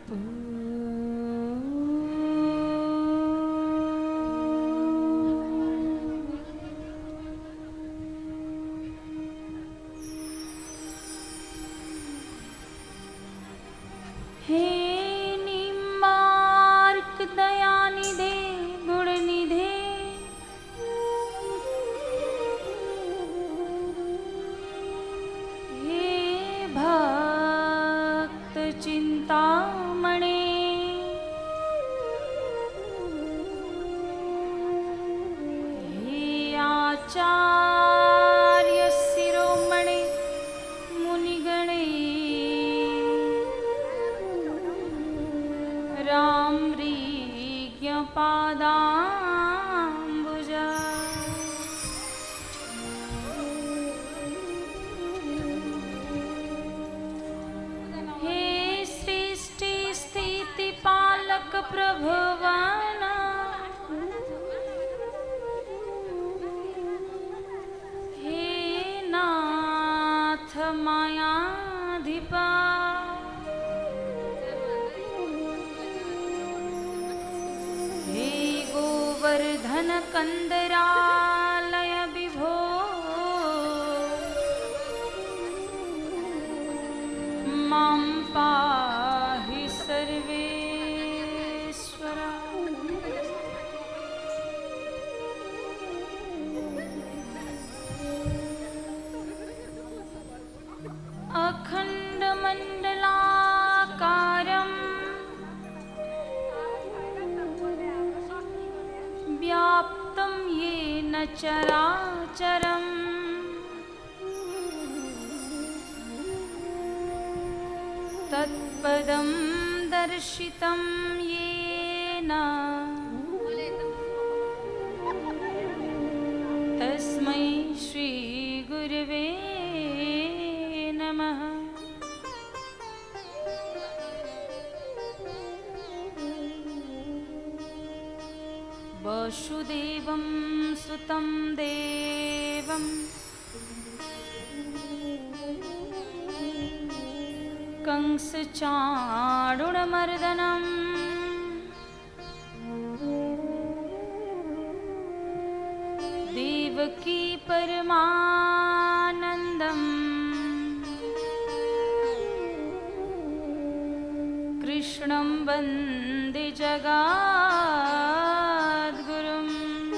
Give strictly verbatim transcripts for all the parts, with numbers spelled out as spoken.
कंदरालय Vivo मां पाहि सर्वेश्वरा। अखण्डमण्डलाकारं व्याप्तं येन चराचरम् तत्पदं दर्शितं येन तस्मै श्री गुरवे नमः। वसुदेवं सुतं देवं कंसचाणूरमर्दनम् देवकी परमानन्दम् कृष्णं वन्दे जगद्गुरुम्।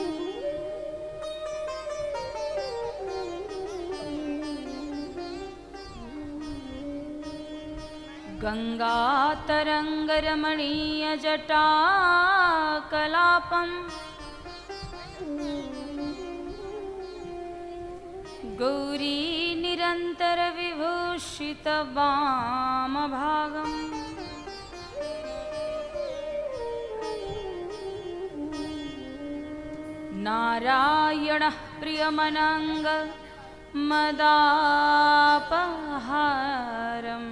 गंगातरंगरमणीयजटाकलापम् गौरी निरन्तरविभूषितवामभागम् नारायणः प्रियमनङ्गमदापहारम्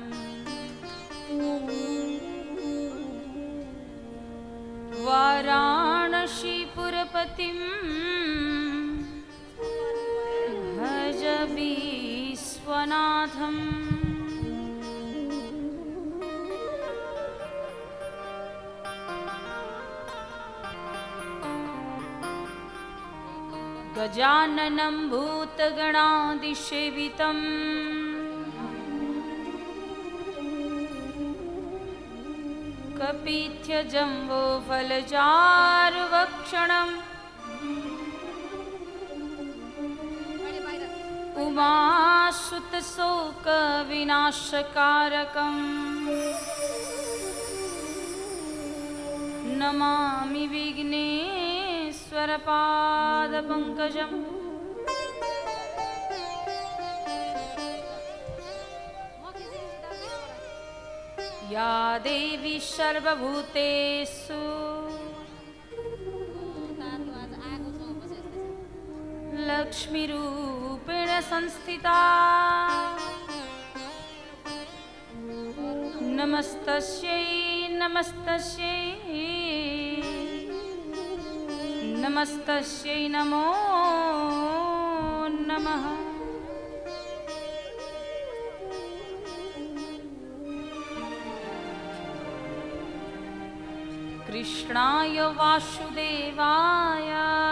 वाराणसीपुरपतिं भज विश्वनाथम्। गजाननं भूतगणादिसेवितम् कपित्थजम्बोफलचारुभक्षणम् उमासुतशोकविनाशकारकम् नमामि विघ्नेश्वरपादपङ्कजम्। या देवी सर्वभूतेषु लक्ष्मीरूपेण संस्थिता नमस्तस्यै नमस्तस्यै नमस्तस्यै नमो नमः। कृष्णाय वासुदेवाय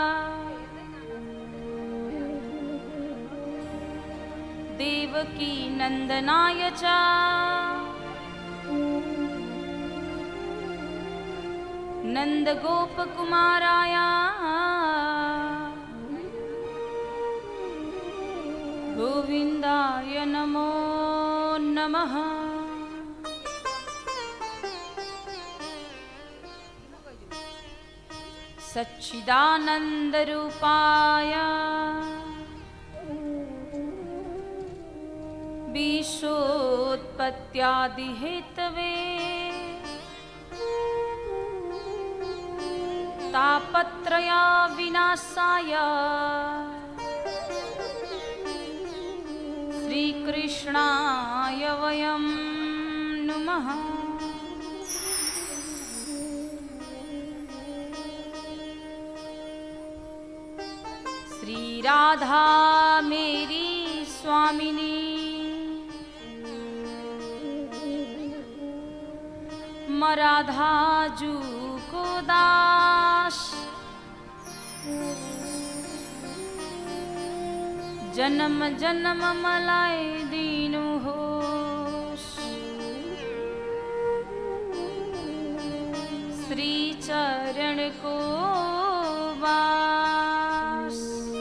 देवकी नंदनाय च नंदगोपकुमाराय गोविंदाय नमो नमः। सच्चिदानंदरूपाय विश्वोत्पत्त्यादिहेतवे तापत्रय विनाशाय श्रीकृष्णाय वयं नुमः। श्री राधा मेरी स्वामिनी मराधा जू को दास जन्म जन्म मलाई दीनु हो श्री चरण को वास।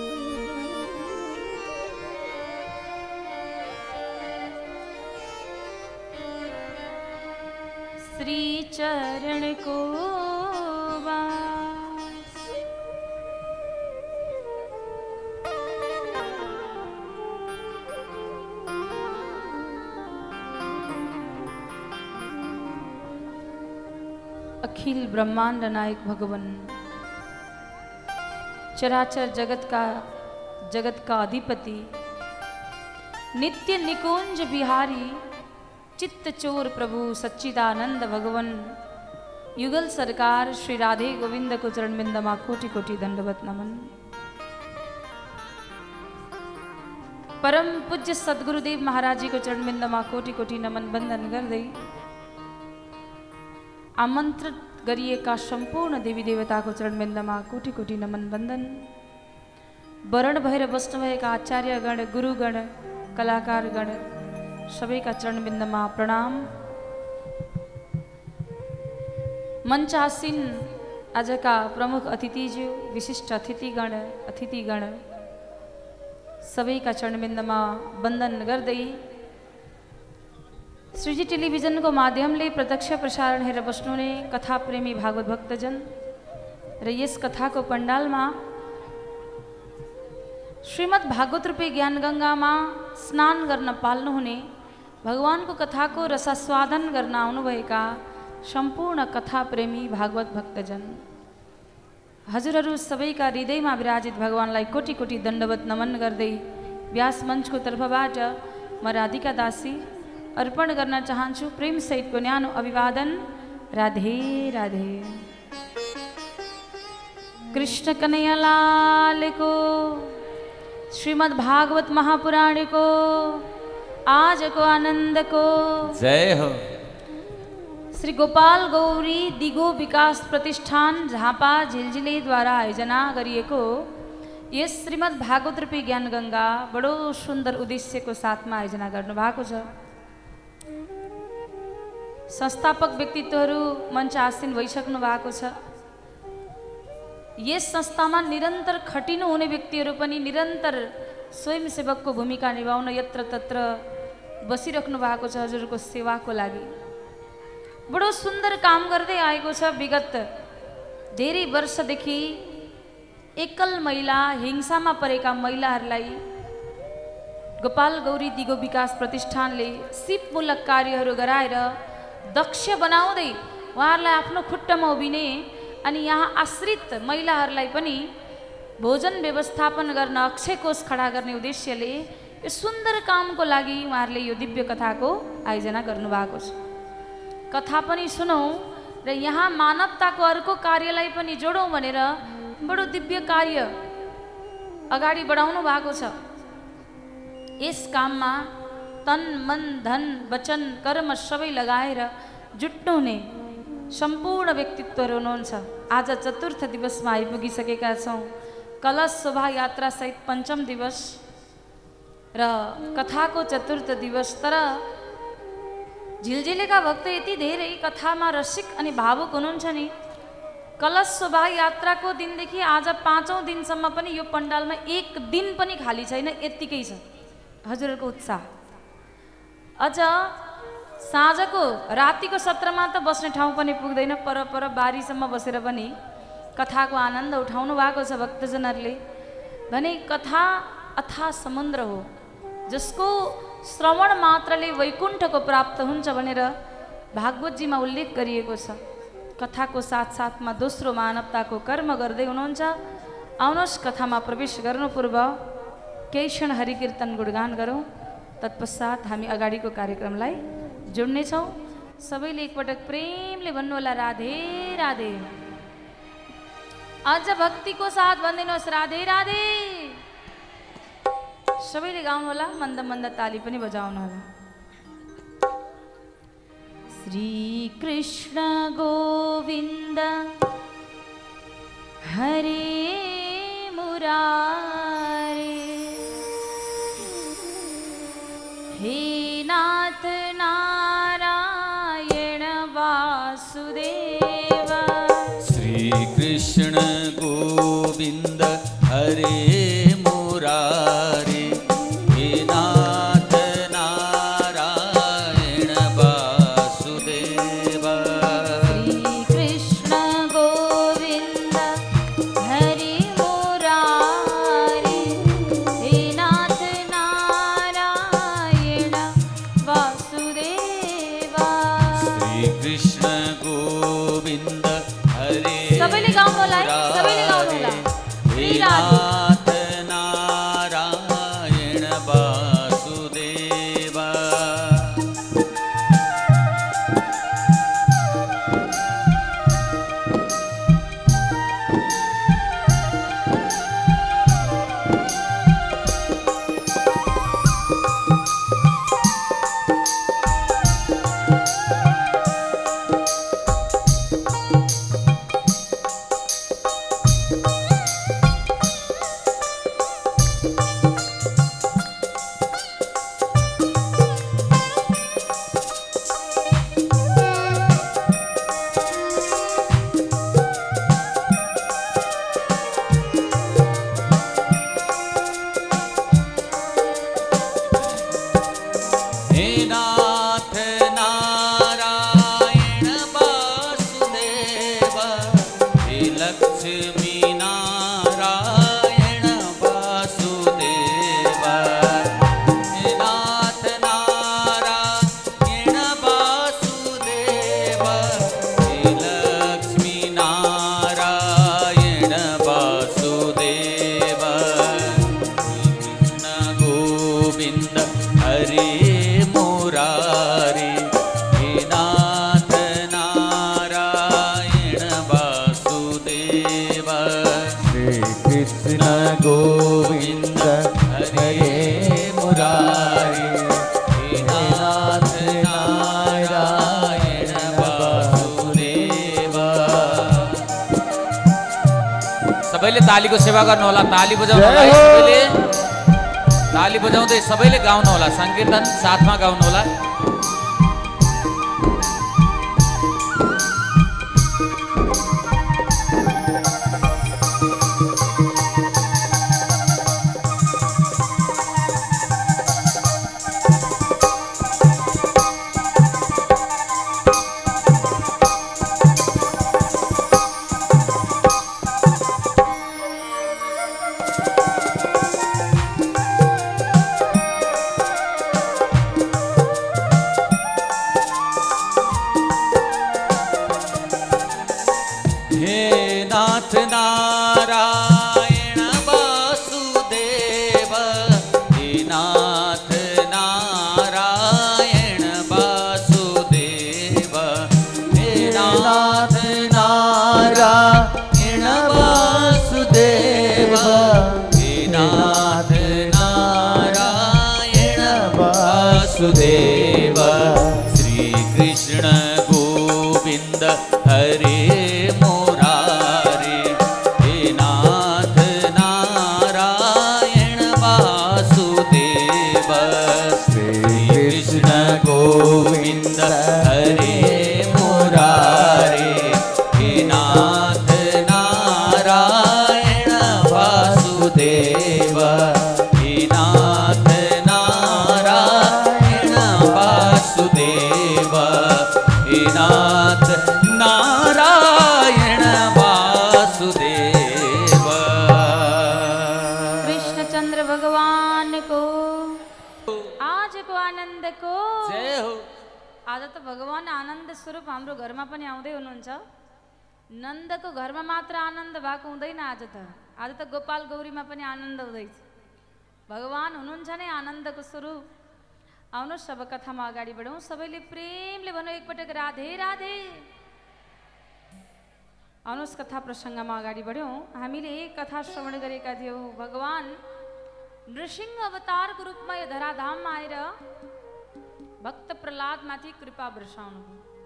श्री चरण को वास। अखिल ब्रह्मांड नायक भगवान चराचर जगत का जगत का अधिपति नित्य निकुंज बिहारी चित्त चोर प्रभु सच्चिदानंद भगवान युगल सरकार श्री राधे गोविंद को चरण बिंदमा कोटि कोटि दंडवत नमन। परम पूज्य सदगुरुदेव महाराज जी को चरण बिंदमा कोटि कोटि नमन बंदन कर दे आमंत्रित गरिएका संपूर्ण देवी देवता को चरण बिंदमा कोटि कोटि नमन बंदन। वरण भएर बस्नुभएका आचार्यगण गुरुगण कलाकारगण सबैका चरण बिन्दमा प्रणाम। मंच आसीन आजका प्रमुख अतिथिज्यू विशिष्ट अतिथिगण अतिथिगण सबैका चरण बिन्दमा वन्दन गर्दै श्रीजी टेलिभिजन को माध्यमले प्रत्यक्ष प्रसारण हेरेर बस्नुहुने कथा प्रेमी भागवत भक्तजन र यस कथाको पण्डालमा श्रीमद् भागवत रूपी ज्ञान गंगामा स्नान गर्न पाल्नुहुने भगवानको कथाको रसास्वादन गर्न आउनुभएका सम्पूर्ण कथा प्रेमी भागवत भक्तजन हजुरहरू सबैका हृदयमा विराजित भगवानलाई कोटि कोटि दण्डवत नमन गर्दै व्यास मञ्चको तर्फबाट म राधिका दासी अर्पण गर्न चाहन्छु प्रेम सहितको न्यानो अभिवादन। राधे राधे। कृष्ण कन्हैया लाल को श्रीमद् भागवत महापुराण को आज को आनंद को जय हो। श्री गोपाल गौरी दिगो विकास प्रतिष्ठान झापा झिलझिले द्वारा आयोजना गरिएको यस श्रीमद् भागवत रूपी ज्ञान गंगा बडो सुंदर उद्देश्यको साथमा आयोजना गर्नु भएको छ। संस्थापक व्यक्तित्वहरू मञ्च आसीन भइसक्नु भएको छ। यस संस्थामा निरन्तर खटिनु हुने व्यक्तिहरू पनि निरन्तर स्वयंसेवकको भूमिका निभाउन यत्र तत्र बसिराख्नु भएको छ हजुरको सेवाको लागि। बडो सुन्दर काम गर्दै आएको छ। विगत धेरै वर्षदेखि एकल महिला हिंसामा परेका महिलाहरूलाई गोपाल गौरी दिगो विकास प्रतिष्ठानले सिपमूलक कार्यहरू गराएर दक्ष बनाउँदै उहाँहरूलाई आफ्नो खुट्टामा उभिने अनि यहाँ आश्रित महिलाहरूलाई पनि भोजन व्यवस्थापन गर्न अक्षय कोष खडा गर्ने उद्देश्यले यो सुन्दर कामको लागि उहाँहरूले यो दिव्य कथाको आयोजना गर्नुभएको छ। कथा पनि सुनौँ र यहाँ मानवताको अर्को कार्यलाई पनि जोडौँ भनेर बडो दिव्य कार्य अगाडि बढाउनु भएको छ। यस काममा तन मन धन वचन कर्म सबै लगाएर जुट्नुहुने सम्पूर्ण व्यक्तित्वहरू हुनुहुन्छ। आज चतुर्थ दिवसमा आइपुगिसकेका छौँ। कलश शोभायात्रा सहित पञ्चम दिवस र कथाको चतुर्थ दिवस। तर झिलझिलेका भक्त यति धेरै कथामा रसिक अनि भावुक हुनुहुन्छ नि। कलश शोभायात्राको दिनदेखि आज पाँचौँ दिनसम्म पनि यो पण्डालमा एक दिन पनि खाली छैन, यत्तिकै छ हजुरहरूको उत्साह। अझ साँझको रातिको सत्रमा त बस्ने ठाउँ पनि पुग्दैन, पर पर बारीसम्म बसेर पनि कथाको आनन्द उठाउनु भएको छ भक्तजनहरूले। भने कथा अथाह समुद्र हो, जसको श्रवण मात्रले वैकुण्ठको प्राप्त हुन्छ भनेर भागवतजीमा उल्लेख गरिएको छ। कथाको साथसाथमा दोस्रो मानवताको कर्म गर्दै हुनुहुन्छ। आउनुहोस् कथामा प्रवेश गर्नु पूर्व केही क्षण हरिकीर्तन गुणगान गरौँ, तत्पश्चात हामी अगाडिको कार्यक्रमलाई जोड्नेछौँ। सबैले एकपटक प्रेमले भन्नुहोला राधे राधे। अझ भक्तिको साथ भनिदिनुहोस् राधे राधे। सबैले गाउनुहोला, मन्द मन्द ताली पनि बजाउनुहोला। श्री कृष्ण गोविन्द हरे मुरारे, हे नाथ नारायण वासुदेव। श्री कृष्ण गोविन्द हरे मुरारे, हे नाथ नारायण वासुदेव। श्री कृष्ण गोविन्द हरे मुरारे, हे नाथ नारायण वासुदेव। श्री कृष्ण गोविन्द हरे सबैले गाउनुहोला है, सबैले गाउनुहोला। हे नाथ नारायण वासुदेव। हे नाथ नारायण वासुदेव, हे लक्ष्मी नारायण वासुदेव। हे नाथ नारायण वासुदेव, हे लक्ष्मी नारायण वासुदेव। कृष्ण गोविन्द हरे मुरारे, हे नाथ नारायण वासुदेव। श्री कृष्ण गोविन्द हरे मुरारे, हे नाथ नारायण वासुदेव। सबैले तालीको सेवा गर्नु होला, ताली बजाउनु होला है सबैले। ताली बजाउँदै सबैले गाउनु होला, संकीर्तन साथमा गाउनु होला। हे नाथ नारायण वासुदेव, हे नाथ नारायण वासुदेव। हे नाथ नारायण वासुदेव, हे नाथ नारायण वासुदेव। श्री कृष्ण गोविन्द गोविंद हरे मुरारी हे नाथ नारायण वासुदेव श्री कृष्ण गोविंद हरे मुरारी हे नाथ नारायण वासुदेव हे नाथ नारायण वासुदेव हे नाथ नारायण वासुदेव। कृष्णचंद्र भगवान को आज को आनंद को जय हो। आज त भगवान आनंद स्वरूप हाम्रो घरमा पनि आउँदै हुनुहुन्छ। नन्दको घरमा मात्र आनन्द भएको हुँदैन, आज त आज त गोपाल गौरीमा पनि आनन्द हुँदैछ। भगवान हुनुहुन्छ नै आनन्दको स्वरूप। आउनुहोस् सब कथामा अगाडि बढौँ। सबैले प्रेमले भनौँ एकपटक राधे राधे। आउनुहोस् कथा प्रसङ्गमा अगाडि बढौँ। हामीले एक कथा श्रवण गरेका थियौँ। भगवान नृसिंह अवतारको रूपमा यो धराधाममा आएर भक्त प्रहलादमाथि कृपा वर्षाउनु।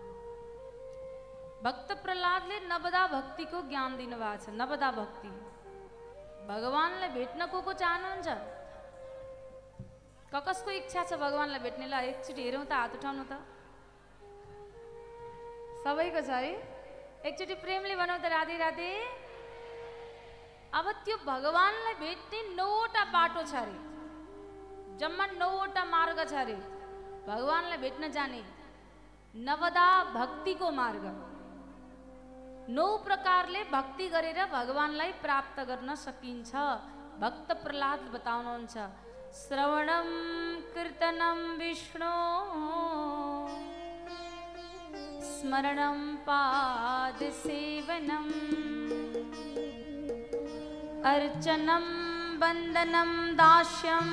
भक्त प्रहलादले नवदा भक्तिको ज्ञान दिनुभएको छ। नवदा भक्ति भगवानलाई भेट्न को को चाहनुहुन्छ? क कसको इच्छा छ भगवानलाई भेट्ने? ल एकचोटि हेरौँ त, हात उठाउनु त। सबैको छ है? एकचोटि प्रेमले भनौँ त राधे राधे। अब त्यो भगवानलाई भेट्ने नौवटा बाटो छ अरे, जम्मा नौवटा मार्ग छ अरे भगवानलाई भेट्न जाने। नवदा भक्तिको मार्ग, नौ प्रकारले भक्ति गरेर भगवानलाई प्राप्त गर्न सकिन्छ। भक्त प्रहलाद बताउनुहुन्छ। श्रवणम कीर्तनम विष्णु स्मरणम पाद सेवनम अर्चनम वंदनम दास्यम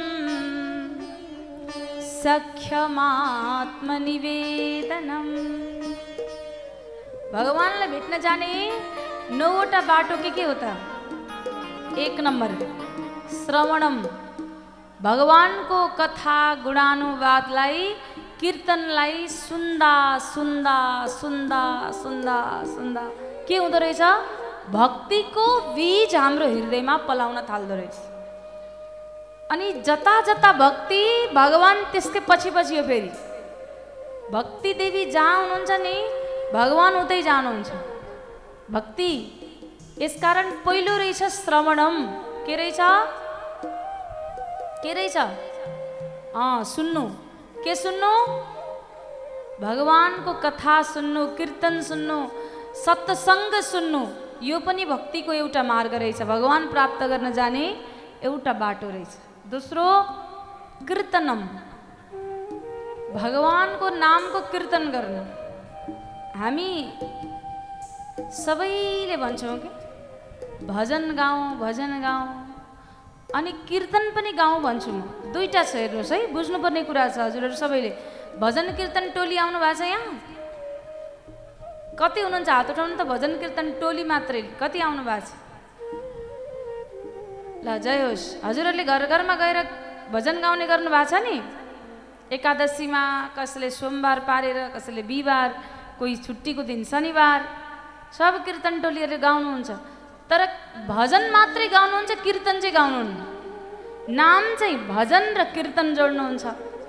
सख्यमात्मनिवेदनम। भगवानलाई भेट्न जाने नौवटा बाटो के के होता? एक नंबर श्रवणम, भगवानको कथा गुणानुवादलाई कीर्तनलाई सुन्दा सुन्दा सुन्दा सुन्दा सुन्दा के हुँदो रहेछ? भक्तिको बीज हाम्रो हृदयमा पलाउन थाल्दो रहेछ। अनि जता जता भक्ति भगवान त्यसकै पछि पछि हो। फेरि भक्ति देवी जहाँ हुनुहुन्छ नि भगवान उतै जानुहुन्छ। भक्ति यसकारण पहिलो रहेछ श्रवणम। के रहेछ? के रहेछ? अँ सुन्नु। के सुन्नु? भगवानको कथा सुन्नु, कीर्तन सुन्नु, सत्सङ्ग सुन्नु। यो पनि भक्तिको एउटा मार्ग रहेछ। भगवान प्राप्त गर्न जाने एउटा बाटो रहेछ। दोस्रो कीर्तनम, भगवानको नामको कीर्तन गर्नु। हामी सबैले भन्छौँ कि भजन गाउँ भजन गाउँ, अनि कीर्तन पनि गाउँ भन्छु म। दुईटा छ, हेर्नुहोस् है, बुझ्नुपर्ने कुरा छ हजुरहरू सबैले। भजन कीर्तन टोली आउनु भएको छ यहाँ? कति हुनुहुन्छ? हात उठाउनु त। भजन कीर्तन टोली मात्रै कति आउनु भएको छ? ल जय होस्। हजुरहरूले घर घरमा गएर भजन गाउने गर्नु भएको छ नि? एकादशीमा कसैले सोमबार पारेर, कसैले बिहिबार, कोही छुट्टीको दिन शनिबार, सब कीर्तन टोलीहरूले गाउनुहुन्छ। तर भजन मात्रै गाउनुहुन्छ, कीर्तन चाहिँ गाउनुहुन्न। नाम चाहिँ भजन र कीर्तन जोड्नुहुन्छ।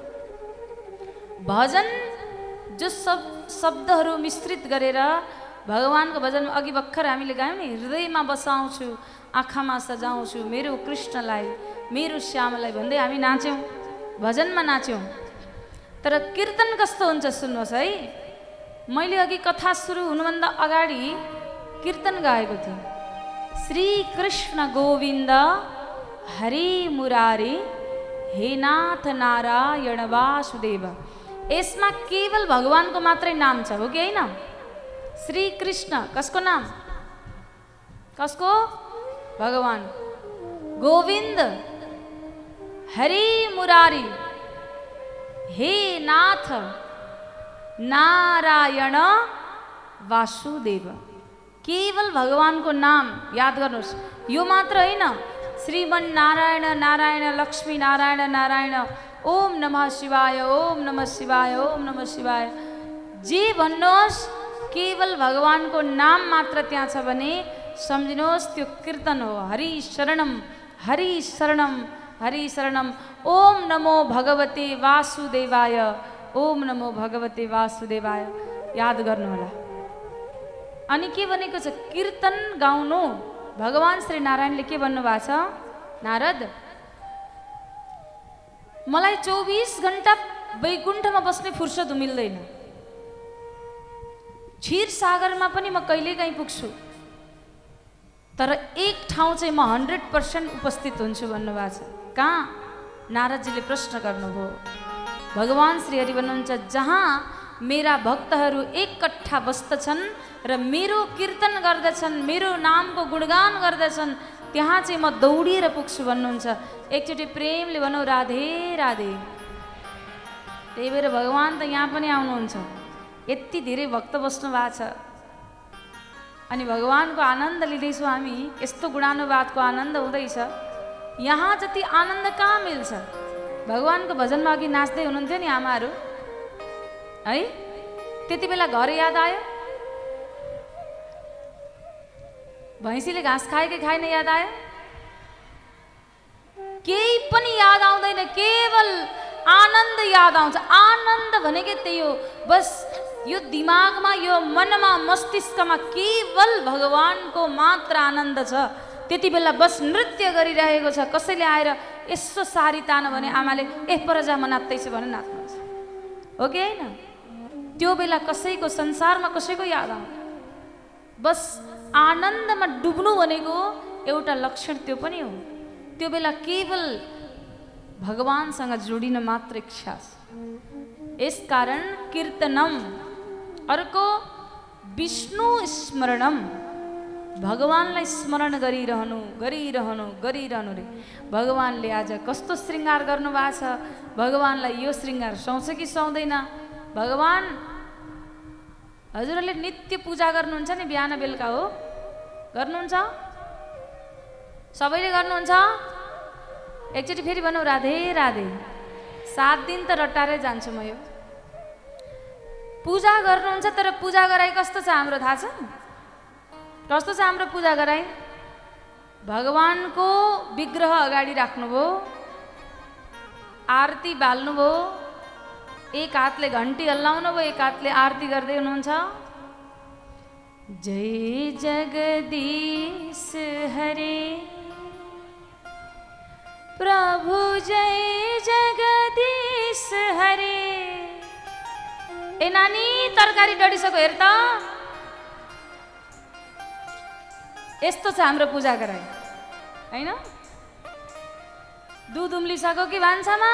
भजन जो सब शब्दहरू मिश्रित गरेर भगवानको भजन, अघि भर्खर हामीले गायौँ नि, हृदयमा बसाउँछु, आँखामा सजाउँछु मेरो कृष्णलाई, मेरो श्यामलाई भन्दै हामी नाच्यौँ, भजनमा नाच्यौँ। तर कीर्तन कस्तो हुन्छ सुन्नुहोस् है। मैले अघि कथा सुरु हुनुभन्दा अगाडि कीर्तन गाएको थिएँ। श्री कृष्ण गोविन्द हरे मुरारी हे नाथ नारायण वासुदेव। यसमा केवल भगवानको मात्रै नाम छ, हो कि होइन? श्री कृष्ण कसको नाम? कसको? भगवान। गोविन्द, हरि मुरारी, हे नाथ नारायण वासुदेव। केवल भगवानको नाम याद गर्नुहोस्। यो मात्र होइन, श्रीमन नारायण नारायण लक्ष्मी नारायण नारायण, ओम नमः शिवाय, ओम नमः शिवाय, ओम नमः शिवाय, जे भन्नुहोस् केवल भगवानको नाम मात्र त्यहाँ छ भने सम्झिनुहोस् त्यो कीर्तन हो। हरि शरणम हरि शरणम हरि शरणम। ओम नमो भगवते वासुदेवाय ओम नमो भगवते वासुदेवाय याद गर्नुहोला। अनि के भनेको छ कीर्तन गाउनु। भगवान श्री नारायणले के भन्नुभएको छ नारद मलाई चौबीस घण्टा वैकुण्ठमा बस्ने फुर्सद मिल्दैन। क्षीर सागरमा पनि म कहिलेकाहीँ पुग्छु तर एक ठाउँ चाहिँ म हन्ड्रेड पर्सेन्ट उपस्थित हुन्छु भन्नुभएको छ। कहाँ? नारदजीले प्रश्न गर्नुभयो। भगवान श्री हरि भन्नुहुन्छ जहाँ मेरा भक्तहरू एकट्ठा बस्दछन् र मेरो कीर्तन गर्दछन् मेरो नामको गुणगान गर्दछन् त्यहाँ चाहिँ म दौडिएर पुग्छु भन्नुहुन्छ। एकचोटि प्रेमले भनौँ राधे राधे। त्यही भएर भगवान त यहाँ पनि आउनुहुन्छ। यति धेरै भक्त बस्नु भएको छ अनि भगवानको आनन्द लिँदैछौँ हामी। यस्तो गुणानुवादको आनन्द हुँदैछ। यहाँ जति आनन्द कहाँ मिल्छ? भगवानको भजनमा अघि नाच्दै हुनुहुन्थ्यो नि आमाहरू है, त्यति बेला घर याद आयो? भैँसीले घाँस खाए कि खाएन याद आयो? केही पनि याद आउँदैन, केवल आनन्द याद आउँछ। आनन्द भनेकै त्यही हो। बस यो दिमागमा यो मनमा मस्तिष्कमा केवल भगवानको मात्र आनन्द छ। त्यति बेला बस नृत्य गरिरहेको छ। कसैले आएर यसो सारी तान भने आमाले ए पर जा म नाच्दैछु भने नाच्नुहुन्छ हो कि होइन? त्यो बेला कसैको संसारमा कसैको याद आउँदैन। बस आनन्दमा डुब्नु भनेको एउटा लक्षण त्यो पनि हो। त्यो बेला केवल भगवानसँग जोडिन मात्र इच्छा छ। यसकारण कीर्तनम। अर्को विष्णु स्मरणम। भगवानलाई स्मरण गरिरहनु गरिरहनु गरिरहनु रे। भगवानले आज कस्तो श्रृङ्गार गर्नुभएको छ, भगवानलाई यो श्रृङ्गार सुहाउँछ कि सुहाउँदैन? भगवान हजुरहरूले नित्य पूजा गर्नुहुन्छ नि बिहान बेलुका हो? गर्नुहुन्छ? सबैले गर्नुहुन्छ? एकचोटि फेरि भनौँ राधे राधे। सात दिन त रटारै जान्छु म यो। पूजा गर्नुहुन्छ तर पूजा गराइ कस्तो छ हाम्रो थाहा छ? कस्तो छ हाम्रो पूजा गराइ? भगवानको विग्रह अगाडि राख्नुभयो, आरती बाल्नुभयो, एक हातले घन्टी हल्लाउनु भयो, एक हातले आरती गर्दै हुनुहुन्छ। जय जगदीश हरे प्रभु जय जगदीश हरे। ए नानी तरकारी डढिसक्यो हेर त। यस्तो छ हाम्रो पूजा गराइ होइन? दुध उम्लिसक्यो कि भान्सामा?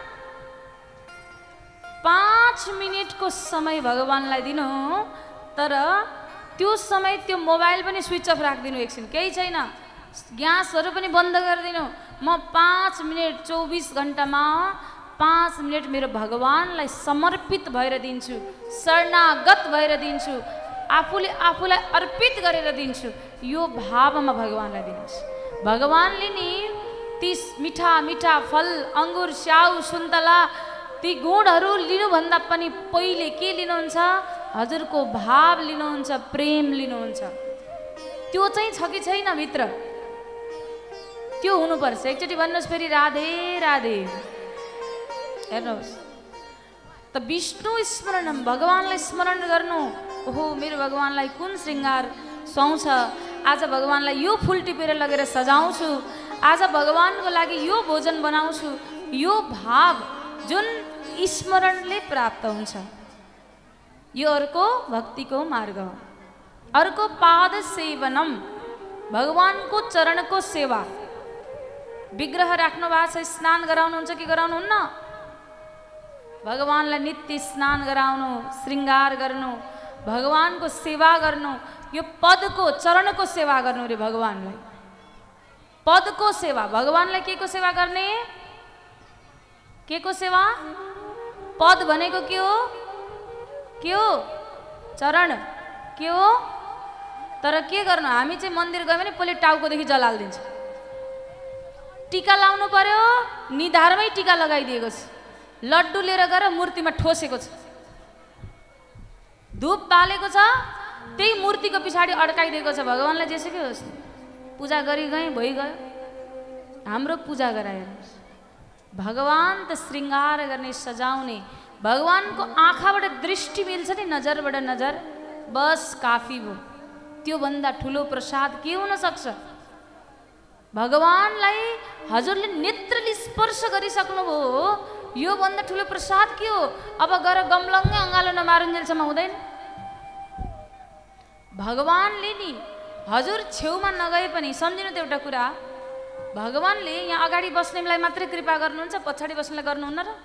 पाँच मिनटको समय भगवानलाई दिनु तर त्यो समय त्यो मोबाइल पनि स्विच अफ राखिदिनु। एकछिन केही छैन, ग्यासहरू पनि बन्द गरिदिनु। म पाँच मिनट चौबिस घन्टामा पाँच मिनट मेरो भगवानलाई समर्पित भएर दिन्छु, शरणागत भएर दिन्छु, आफूले आफूलाई अर्पित गरेर दिन्छु। यो भावमा भगवानलाई दिनुहोस्। भगवानले नि ती मिठा मिठा फल अङ्गुर स्याउ सुन्तला ती गुणहरू लिनुभन्दा पनि पहिले के लिनुहुन्छ? हजुरको भाव लिनुहुन्छ, प्रेम लिनुहुन्छ। त्यो चाहिँ छ कि छैन भित्र? त्यो हुनुपर्छ। एकचोटि भन्नुहोस् फेरि राधे राधे। हेर्नुहोस् त विष्णु स्मरणम। भगवानलाई स्मरण गर्नु। ओहो मेरो भगवानलाई कुन श्रृङ्गार सुहाउँछ, आज भगवानलाई यो फुल टिपेर लगेर सजाउँछु, आज भगवानको लागि यो भोजन बनाउँछु। यो भाव जुन स्मरणले प्राप्त हुन्छ यो अर्को भक्तिको मार्ग हो। अर्को पाद सेवनम। भगवानको चरणको सेवा। विग्रह राख्नु भएको छ, स्नान गराउनुहुन्छ कि गराउनुहुन्न? भगवानलाई नित्य स्नान गराउनु, श्रृङ्गार गर्नु, भगवानको सेवा गर्नु। यो पदको चरणको सेवा गर्नु रे भगवानलाई। पदको सेवा। भगवानलाई के को सेवा गर्ने? के को सेवा? पद भनेको के हो? के हो? चरण के हो? तर के गर्नु? हामी चाहिँ मन्दिर गयो भने पहिले टाउकोदेखि जलाल दिन्छ। टीका लाउनु पर्यो, निधारमै टीका लगाइदिएको छ। लड्डु लिएर गएर मूर्तिमा ठोसेको छ। धूप बालेको छ, त्यही मूर्तिको पछाडि अड्काइदिएको छ। भगवान्लाई जेसुकै होस्, पूजा गरी गए भइगयो। हाम्रो पूजा गरायो। भगवान त श्रृङ्गार गर्ने, सजाउने। भगवानको आँखाबाट दृष्टि मिल्छ नि, नजरबाट नजर, बस काफी भयो। त्योभन्दा ठुलो प्रसाद के हुन सक्छ? भगवानलाई हजुरले नेत्रले स्पर्श गरिसक्नुभयो, यो भन्दा ठुलो प्रसाद के हो? अब गएर गमलङ्गै अँगालो नमारुन्जेलसम्म हुँदैन। भगवानले नि हजुर छेउमा नगए पनि सम्झिनु त एउटा कुरा, भगवानले यहाँ अगाडि बस्नेलाई मात्रै कृपा गर्नुहुन्छ, पछाडि बस्नेलाई गर्नुहुन्न र?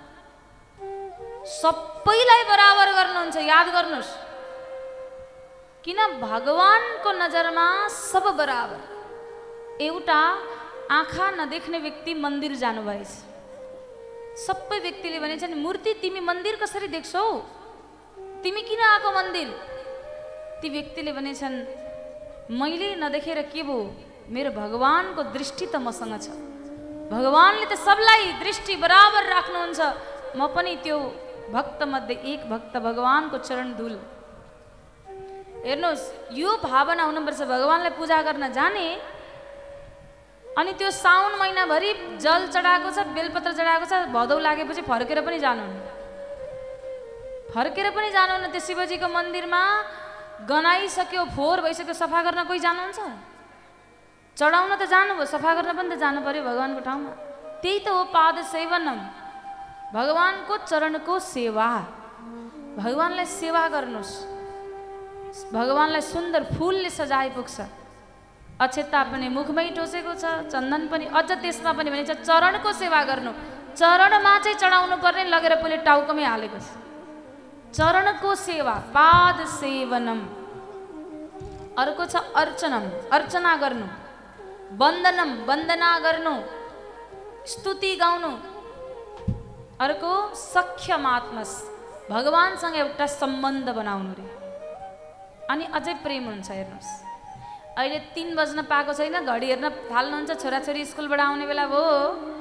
सबैलाई बराबर गर्नुहुन्छ, याद गर्नुहोस्। किन? भगवानको नजरमा सब बराबर। एउटा आँखा नदेख्ने व्यक्ति मन्दिर जानुभएछ। सबै व्यक्तिले भनेछन्, मूर्ति तिमी मन्दिर कसरी देख्छौ? तिमी किन आएको मन्दिर? ती व्यक्तिले भनेछन्, मैले नदेखेर के भयो, मेरो भगवानको दृष्टि त मसँग छ। भगवानले त सबलाई दृष्टि बराबर राख्नुहुन्छ। म पनि त्यो भक्त मध्ये एक भक्त, भगवानको चरण धुल। हेर्नुहोस्, यो भावना हुनुपर्छ। भगवानलाई पूजा गर्न जाने, अनि त्यो साउन महिनाभरि जल चढाएको छ, बेलपत्र चढाएको छ, भदौ लागेपछि फर्केर पनि जानुहुन्न। फर्केर पनि जानुहुन्न। त्यो शिवजीको मन्दिरमा गनाइसक्यो, फोहोर भइसक्यो, सफा गर्न कोही जानुहुन्छ? चढाउन त जानुभयो, सफा गर्न पनि त जानु पर्यो भगवानको ठाउँमा। त्यही त हो पाद सेवनम, भगवानको चरणको सेवा। भगवानलाई सेवा गर्नुहोस्। भगवानलाई सुन्दर फुलले सजाए पुग्छ। अक्षता पनि मुखमै टोसेको छ, चन्दन पनि, अझ त्यसमा पनि भनिन्छ चरणको सेवा गर्नु। चरणमा चाहिँ चढाउनु पर्ने, लगेर पहिले टाउकोमै हालेको छ। चरणको सेवा, पाद सेवनम। अर्को छ अर्चनम, अर्चना गर्नु। वन्दनम, वन्दना गर्नु, स्तुति गाउनु। अर्को सख्यमात्मस, भगवानसँग एउटा सम्बन्ध बनाउनु रे। अनि अझै प्रेम हुन्छ। हेर्नुहोस्, अहिले तीन बज्न पाएको छैन, घडी हेर्न थाल्नुहुन्छ, छोराछोरी स्कुलबाट आउने बेला भयो,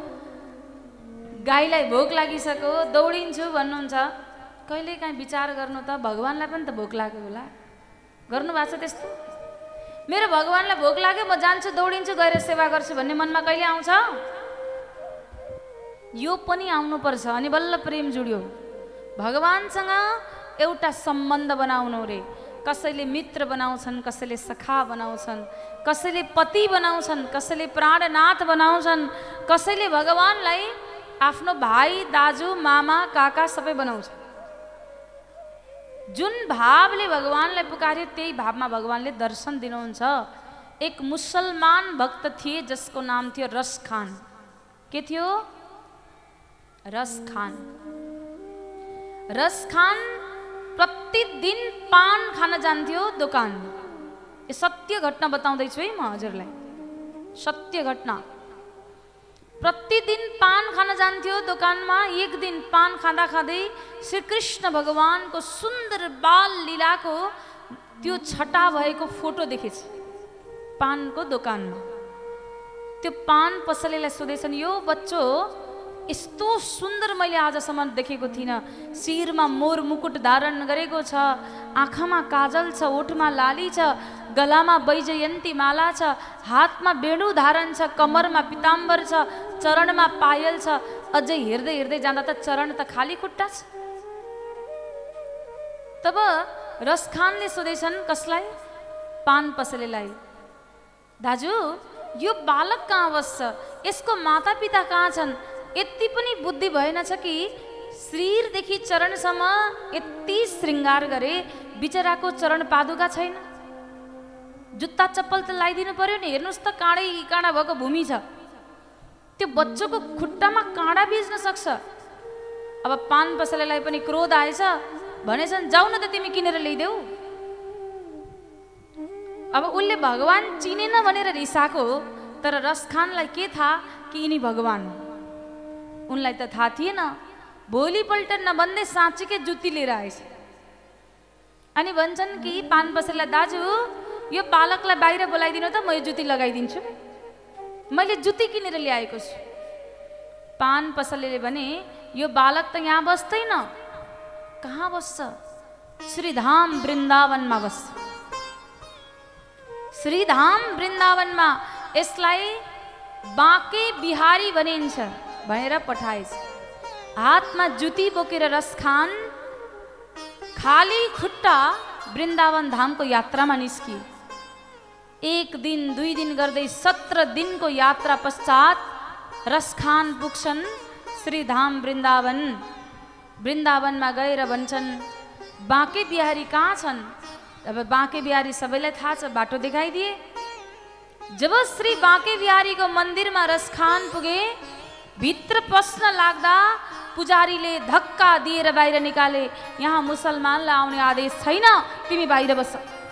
गाईलाई भोक लागिसक्यो, दौडिन्छु भन्नुहुन्छ। कहिले काहीँ विचार गर्नु त, भगवानलाई पनि त भोक लाग्यो होला। गर्नु भएको छ त्यस्तो? मेरो भगवानलाई भोक लाग्यो, म जान्छु, दौडिन्छु, गएर सेवा गर्छु भन्ने मनमा कहिले आउँछ? यो पनि आउनुपर्छ, अनि बल्ल प्रेम जुड्यो। भगवानसँग एउटा सम्बन्ध बनाउनु रे। कसैले मित्र बनाउँछन्, कसैले सखा बनाउँछन्, कसैले पति बनाउँछन्, कसैले प्राणनाथ बनाउँछन्, कसैले भगवानलाई आफ्नो भाइ, दाजु, मामा, काका सबै बनाउँछ। जुन भावले भगवानलाई पुकार्यो त्यही भावमा भगवानले दर्शन दिनुहुन्छ। एक मुसलमान भक्त थिए जसको नाम थियो रस खान। के थियो? रस खान। रस खान प्रतिदिन पान खान जान्थ्यो दोकान। यो सत्य घटना बताउँदैछु है म हजुरलाई, सत्य घटना। प्रतिदिन पान खान जान्थ्यो दोकानमा। एक दिन पान खाँदा खाँदै श्रीकृष्ण भगवानको सुन्दर बाल लीलाको त्यो छटा भएको फोटो देखेछ पानको दोकानमा। त्यो पान पसलेलाई सोधेछन्, यो बच्चो यस्तो सुन्दर मैले आजसम्म देखेको थिइनँ। शिरमा मोर मुकुट धारण गरेको छ, आँखामा काजल छ, ओठमा लाली छ, गलामा वैजयन्ती माला छ, हातमा वेणु धारण छ, कमरमा पिताम्बर छ, चरणमा पायल छ। अझै हेर्दै हेर्दै जाँदा त चरण त खाली खुट्टा छ। तब रसखानले सोधेछन् कसलाई? पान पसलेलाई, दाजु यो बालक कहाँ बस्छ? यसको माता पिता कहाँ छन्? यति पनि बुद्धि भएनछ कि शरीरदेखि चरणसम्म यति श्रृङ्गार गरे, बिचराको चरण पादुका छैन। जुत्ता चप्पल त लगाइदिनु पर्यो नि। हेर्नुहोस् त, काँडै काँडा भएको भूमि छ। त्यो बच्चोको खुट्टामा काँडा बिज्न सक्छ। अब पान पसलेलाई पनि क्रोध आएछ, भनेछन् जाऊ न त तिमी किनेर ल्याइदेऊ। अब उसले भगवान चिनेन भनेर रिसाएको हो, तर रसखानलाई के थाहा कि यिनी भगवान हो। उनलाई त थाहा थिएन। भोलिपल्ट नभन्दै साँच्चीकै जुत्ती लिएर आएछ। अनि भन्छन् कि पान पसलेलाई, दाजु यो बालकलाई बाहिर बोलाइदिनु त, म यो जुत्ती लगाइदिन्छु। मैले जुत्ती किनेर ल्याएको छु। पान पसलेले भने, यो बालक त यहाँ बस्दैन। कहाँ बस्छ? श्रीधाम वृन्दावनमा बस्छ। श्रीधाम वृन्दावनमा यसलाई बाँके बिहारी भनिन्छ भनेर पठाएछ। हातमा जुती बोकेर रसखान खाली खुट्टा वृन्दावन धामको यात्रामा निस्किए। एक दिन दुई दिन गर्दै सत्र दिनको यात्रा पश्चात रसखान पुग्छन् श्रीधाम वृन्दावन। वृन्दावनमा गएर भन्छन् बाँके बिहारी कहाँ छन्? अब बाँके बिहारी सबैलाई थाहा छ, बाटो देखाइदिए। जब श्री बाँके बिहारीको मन्दिरमा रसखान पुगे, भित्र पस्न लाग्दा पुजारीले धक्का दिएर बाहिर निकाले, यहाँ मुसलमानलाई आउने आदेश छैन, तिमी बाहिर बस।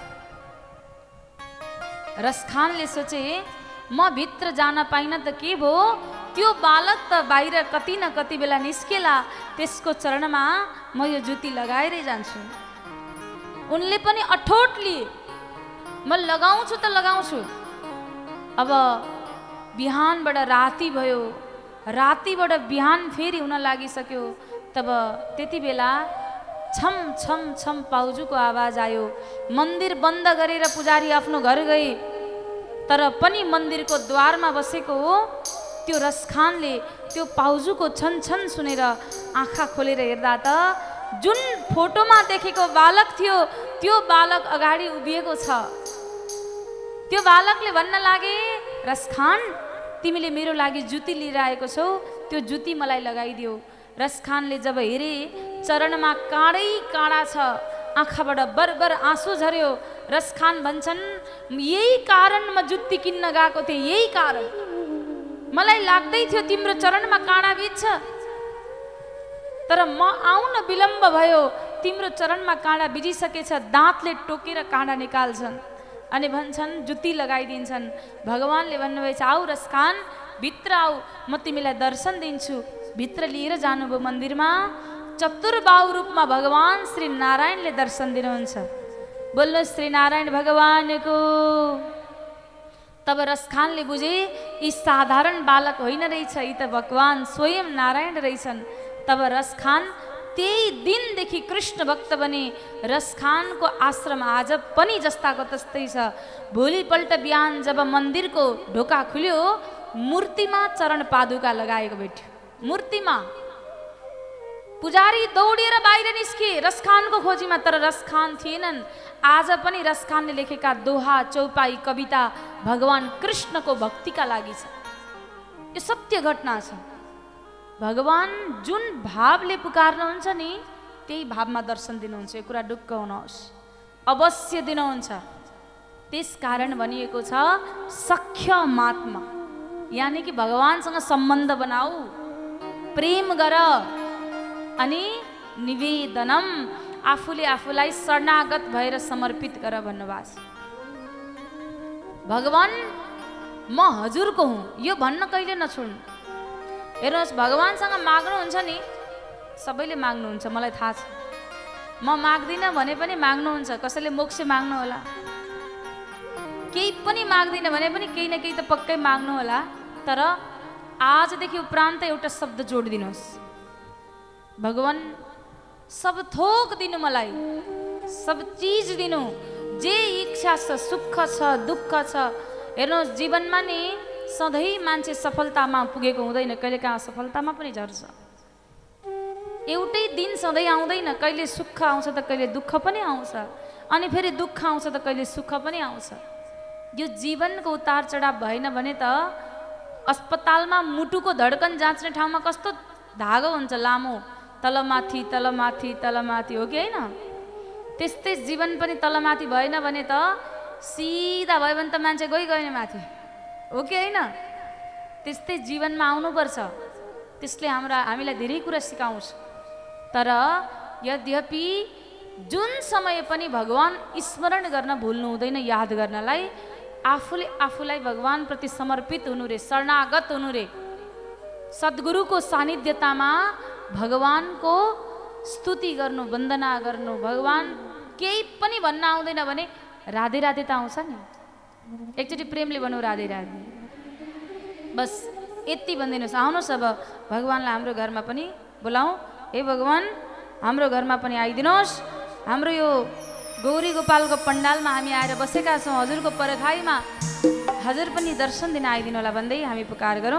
रसखानले सोचे म भित्र जान पाइन त के भो, त्यो बालक त बाहिर कति न कति बेला निस्केला, त्यसको चरणमा म यो जुती लगाएरै जान्छु। उनले पनि अठोट लिए, म लगाउँछु त लगाउँछु। अब बिहानबाट राति भयो, रातिबाट बिहान फेरि हुन लागिसक्यो। तब त्यति बेला छम छम छम पाउजूको आवाज आयो। मन्दिर बन्द गरेर पुजारी आफ्नो घर गए, तर पनि मन्दिरको द्वारमा बसेको त्यो रसखानले त्यो पाउजूको छन छन सुनेर आँखा खोलेर हेर्दा त जुन फोटोमा देखेको बालक थियो त्यो बालक अगाडि उभिएको छ। त्यो बालकले भन्न लागे, रसखान तिमीले मेरो लागि जुती लिएर आएको छौ, त्यो जुती मलाई लगाइदियो। रसखानले जब हेरे चरणमा काँडै काँडा छ, आँखाबाट बरबर आँसु झर्यो। रसखान भन्छन् यही कारण म जुत्ती किन्न गएको थिएँ, यही कारण। मलाई लाग्दै थियो तिम्रो चरणमा काँडा बित्छ, तर म आउन विलम्ब भयो, तिम्रो चरणमा काँडा बिजिसकेछ। दाँतले टोकेर काँडा निकाल्छन् अनि भन्छन् जुत्ती लगाइदिन्छन्। भगवानले भन्नुभएछ आऊ रसखान, भित्र आऊ, म तिमीलाई दर्शन दिन्छु। भित्र लिएर जानुभयो मन्दिरमा। चतुर्बाहु रूपमा भगवान श्री नारायणले दर्शन दिनुहुन्छ। बोल्नु श्री नारायण भगवानको। तब रसखानले बुझे यी साधारण बालक होइन रहेछ, यी त भगवान स्वयं नारायण रहेछन्। तब रसखान त्यही दिनदेखि कृष्ण भक्त बने। रसखानको आश्रम आज पनि जस्ताको तस्तै छ। भोलिपल्ट बिहान जब मन्दिरको ढोका खुल्यो, मूर्तिमा चरण पादुका लगाएको भेट्यो। मूर्तिमा पुजारी दौडेर बाहिर निस्के रसखानको खोजीमा, तर रसखान थिएनन्। आज पनि रसखानले लेखेका दोहा चौपाई कविता भगवान कृष्णको भक्तिका लागि छ। यो सत्य घटना छ। भगवान जुन भावले पुकार्नुहुन्छ नि त्यही भावमा दर्शन दिनुहुन्छ। यो कुरा ढुक्क हुनुहोस्, अवश्य दिनुहुन्छ। त्यस कारण भनिएको छ सख्यमात्मा, यानि कि भगवानसँग सम्बन्ध बनाऊ, प्रेम गर, अनि निवेदनम, आफूले आफूलाई शरणागत भएर समर्पित गर भन्नुभएको छ। भगवान म हजुरको हुँ यो भन्न कहिले नछोड्नु। हेर्नुहोस्, भगवानसँग माग्नुहुन्छ नि, सबैले माग्नुहुन्छ, मलाई थाहा छ। म माग्दिनँ भने पनि माग्नुहुन्छ। कसैले मोक्ष माग्नु होला, केही पनि माग्दिनँ भने पनि केही न केही त पक्कै माग्नु होला। तर आजदेखि उपरान्त एउटा शब्द जोडिदिनुहोस्, भगवान सब थोक दिनु, मलाई सब चिज दिनु, जे इच्छा छ, सुख छ, दुःख छ। हेर्नुहोस्, जीवनमा नि सधैँ मान्छे सफलतामा पुगेको हुँदैन, कहिले कहाँ असफलतामा पनि झर्छ। एउटै दिन सधैँ आउँदैन, कहिले सुख आउँछ त कहिले दुःख पनि आउँछ, अनि फेरि दुःख आउँछ त कहिले सुख पनि आउँछ। यो जीवनको उतार चढाव भएन भने त अस्पतालमा मुटुको धड्कन जाँच्ने ठाउँमा कस्तो धागो हुन्छ लामो, तलमाथि तलमाथि तलमाथि, हो कि होइन? त्यस्तै जीवन पनि तलमाथि भएन भने त सिधा भयो भने त मान्छे गइ गएन माथि, हो कि होइन? त्यस्तै जीवनमा आउनुपर्छ। त्यसले हाम्रा हामीलाई धेरै कुरा सिकाउँछ। तर यद्यपि जुन समय पनि भगवान स्मरण गर्न भुल्नु हुँदैन, याद गर्नलाई। आफूले आफूलाई भगवानप्रति समर्पित हुनु रे, शरणागत हुनु रे। सद्गुरुको सानिध्यतामा भगवानको स्तुति गर्नु, वन्दना गर्नु। भगवान केही पनि भन्न आउँदैन भने राधे राधे त आउँछ नि। एकचोटि प्रेमले भन्नु राधे राधे, बस यति भनिदिनुहोस्। आउनुहोस् अब भगवानलाई हाम्रो घरमा पनि बोलाउँ। हे भगवान, हाम्रो घरमा पनि आइदिनुहोस्। हाम्रो यो गौरी गोपालको पण्डालमा हामी आएर बसेका छौँ। हजुरको परखाइमा हजुर पनि दर्शन दिन आइदिनु होला भन्दै हामी पुकार गरौँ।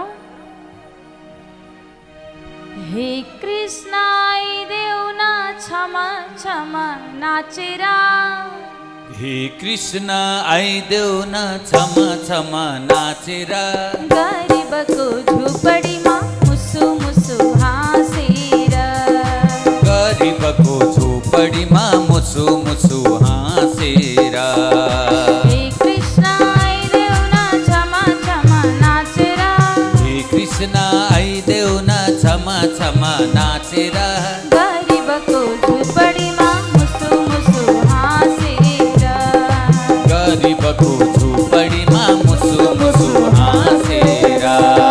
हे कृष्ण आइदेऊ न क्षमा क्षमा नाचेर, हे कृष्ण आइदेऊ न क्षमा क्षमा नाचेर, गरिबको झुपडीमा मुसु मुसु हाँसेर, गरिबको झुपडीमा मुसु मुसु हाँसेर, हे कृष्ण आइदेऊ न क्षमा क्षमा नाचेर, हे कृष्ण आइदेऊ न क्षमा क्षमा नाचेर, गरिबको झुपडीमा मुसु मुसु हाँसेर, गरिबको झुपडीमा मुसु मुसु हाँसेर।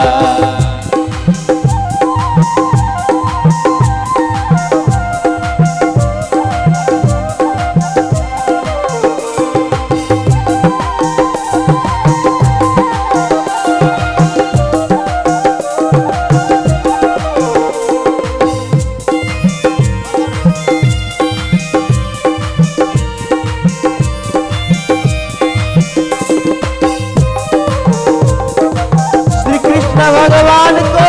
भगवान को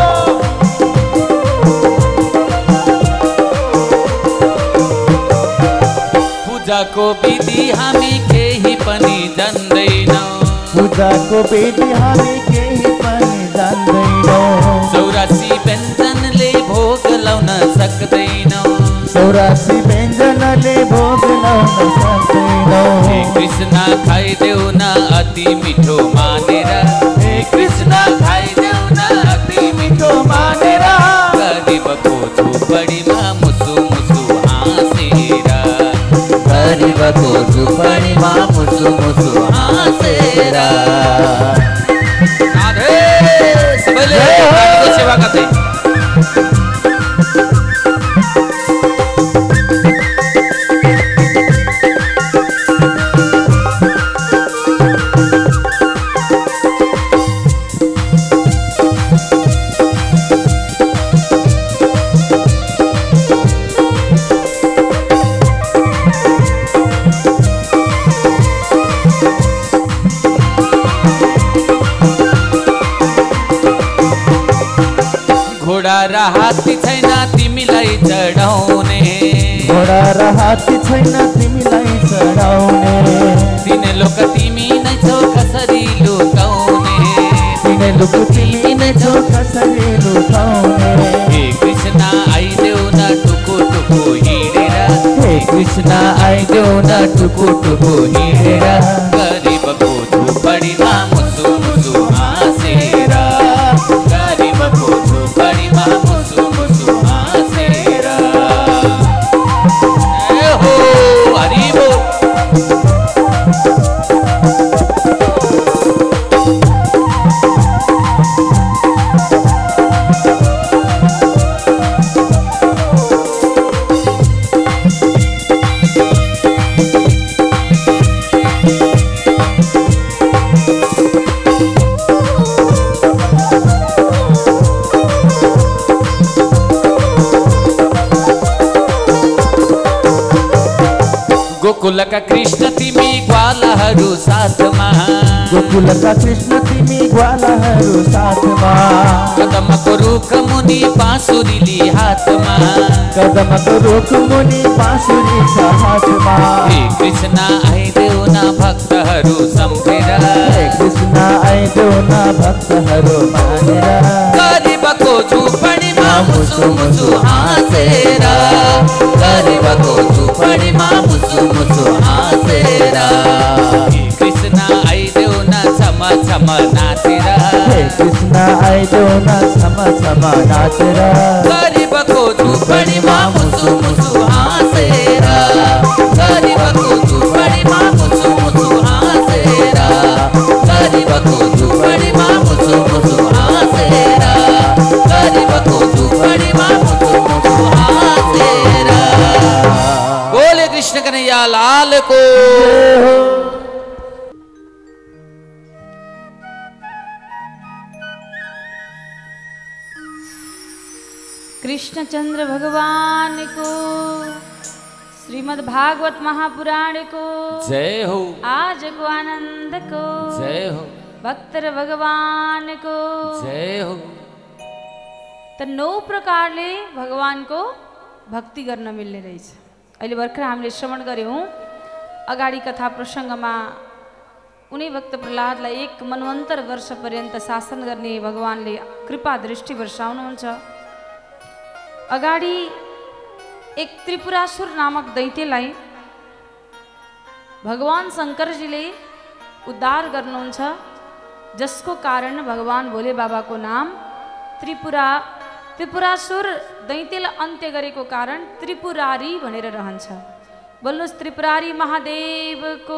पूजाको विधि हामी केही पनि जान्दैनौँ, पूजाको विधि हामी केही पनि जान्दैनौँ, चौरासी व्यञ्जनले भोग लाउन सक्दैनौँ, चौरासी व्यञ्जनले भोग लाउन सक्दैनौँ। हे कृष्ण खाइदेऊ न अति मिठो मानेर, हे कृष्ण खाइदेऊ न अति मिठो मानेर, गरिबको झुपडीमा मुसु मुसु हाँसेर, गरिबको झुपडीमा मुसु मुसु हाँसेर। राधे सबैले रानीको सेवा गर्दै घोडा र हात्ती छैन तिमीलाई चढाउने, घोडा र हात्ती छैन तिमीलाई चढाउने, तिनै लोक तिमी नै छौ कसरी लुकाउने, तिनै लोक तिमी नै छौ कसरी लुकाउने। हे कृष्ण आइदेऊ न टुकु टुकु हिँडेर, हे कृष्ण आइदेऊ न टुकु टुकु हिँडेर, गरिबको झुपडीमा मुसु मुसु हाँसेर, गरिबको झुपडीमा मुसु मुसु हाँसेर। ए हो हरि बोल। गोकुलका कृष्ण तिमी ग्वालाहरू साथमा, गोकुलका कृष्ण तिमी ग्वालाहरू साथमा, कदमको रुख मुनि बाँसुरीली हातमा, कदमको रुख मुनि बाँसुरी छ हातमा। हे कृष्ण आइदेऊ न भक्तहरू सम्झेर, हे कृष्ण आइदेऊ न भक्तहरू मानेर, गरिबको झुपडीमा मुसु मुसु हाँसेर, गरिबको झुपडीमा मुसु मुसु हाँसेर, हे कृष्ण आइदेऊ न क्षमा क्षमा नाचेर, हे कृष्ण आइदेऊ न क्षमा क्षमा नाचेर, गरिबको झुपडीमा मुसु मुसु हाँसेर, गरिबको झुपडीमा मुसु मुसु हाँसेर, गरिबको झुपडीमा मुसु मुसु हाँसेर, गरिबको झुपडीमा मुसु मुसु हाँसेर। बोले कृष्ण कन्हैया लाल को। कृष्णचंद्र भगवान को श्रीमद् भागवत महापुराण को जय हो, आज को आनंद को जय हो, भक्तर भगवान को जय हो। तो नौ प्रकारले भगवान को भक्ति गर्न मिल्ने रहेछ। अहिले भर्खर हामीले श्रवण गर्यौं अगाडि कथा प्रसङ्गमा उनी भक्त प्रहलादलाई एक मनवन्तर वर्ष पर्यन्त शासन गर्ने भगवानले कृपा दृष्टि वर्षाउनुहुन्छ। अगाडि एक त्रिपुरासुर नामक दैत्यलाई भगवान शङ्करजीले उद्धार गर्नुहुन्छ, जसको कारण भगवान भोले बाबाको नाम त्रिपुरा त्रिपुरासुर दैत्यलाई अन्त्य गरेको कारण त्रिपुरारी भनेर रहन्छ। बोल्नुहोस् त्रिपुरारी महादेवको।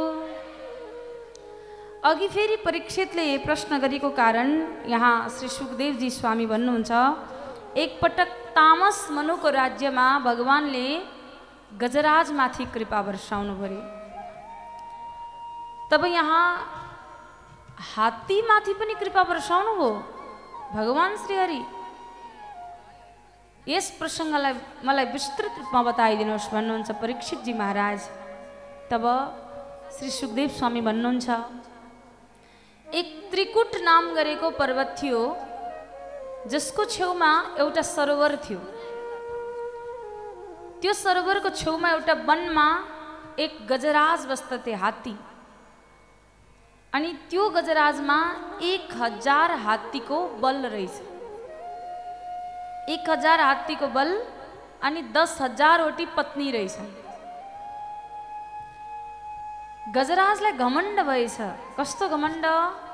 अघि फेरि परीक्षितले प्रश्न गरेको कारण यहाँ श्री सुखदेवजी स्वामी भन्नुहुन्छ, एक पटक तामस मनुको राज्यमा भगवानले गजराजमाथि कृपा वर्षाउनु पर्यो। तब यहाँ हात्तीमाथि पनि कृपा वर्षाउनु भयो भगवान श्रीहरि। यस प्रसङ्गलाई मलाई विस्तृत रूपमा बताइदिनुहोस् भन्नुहुन्छ परीक्षितजी महाराज। तब श्री सुखदेव स्वामी भन्नुहुन्छ, एक त्रिकुट नाम गरेको पर्वत थियो, जसको छेउमा एउटा सरोवर थियो। त्यो सरोवरको छेउमा एउटा वनमा एक गजराज बस्दथे, हात्ती। अनि त्यो गजराजमा एक हजार हात्तीको बल रहेछ। एक हजार हात्तीको बल अनि दस हजारवटी पत्नी रहेछ। गजराजलाई घमण्ड भएछ। कस्तो घमण्ड?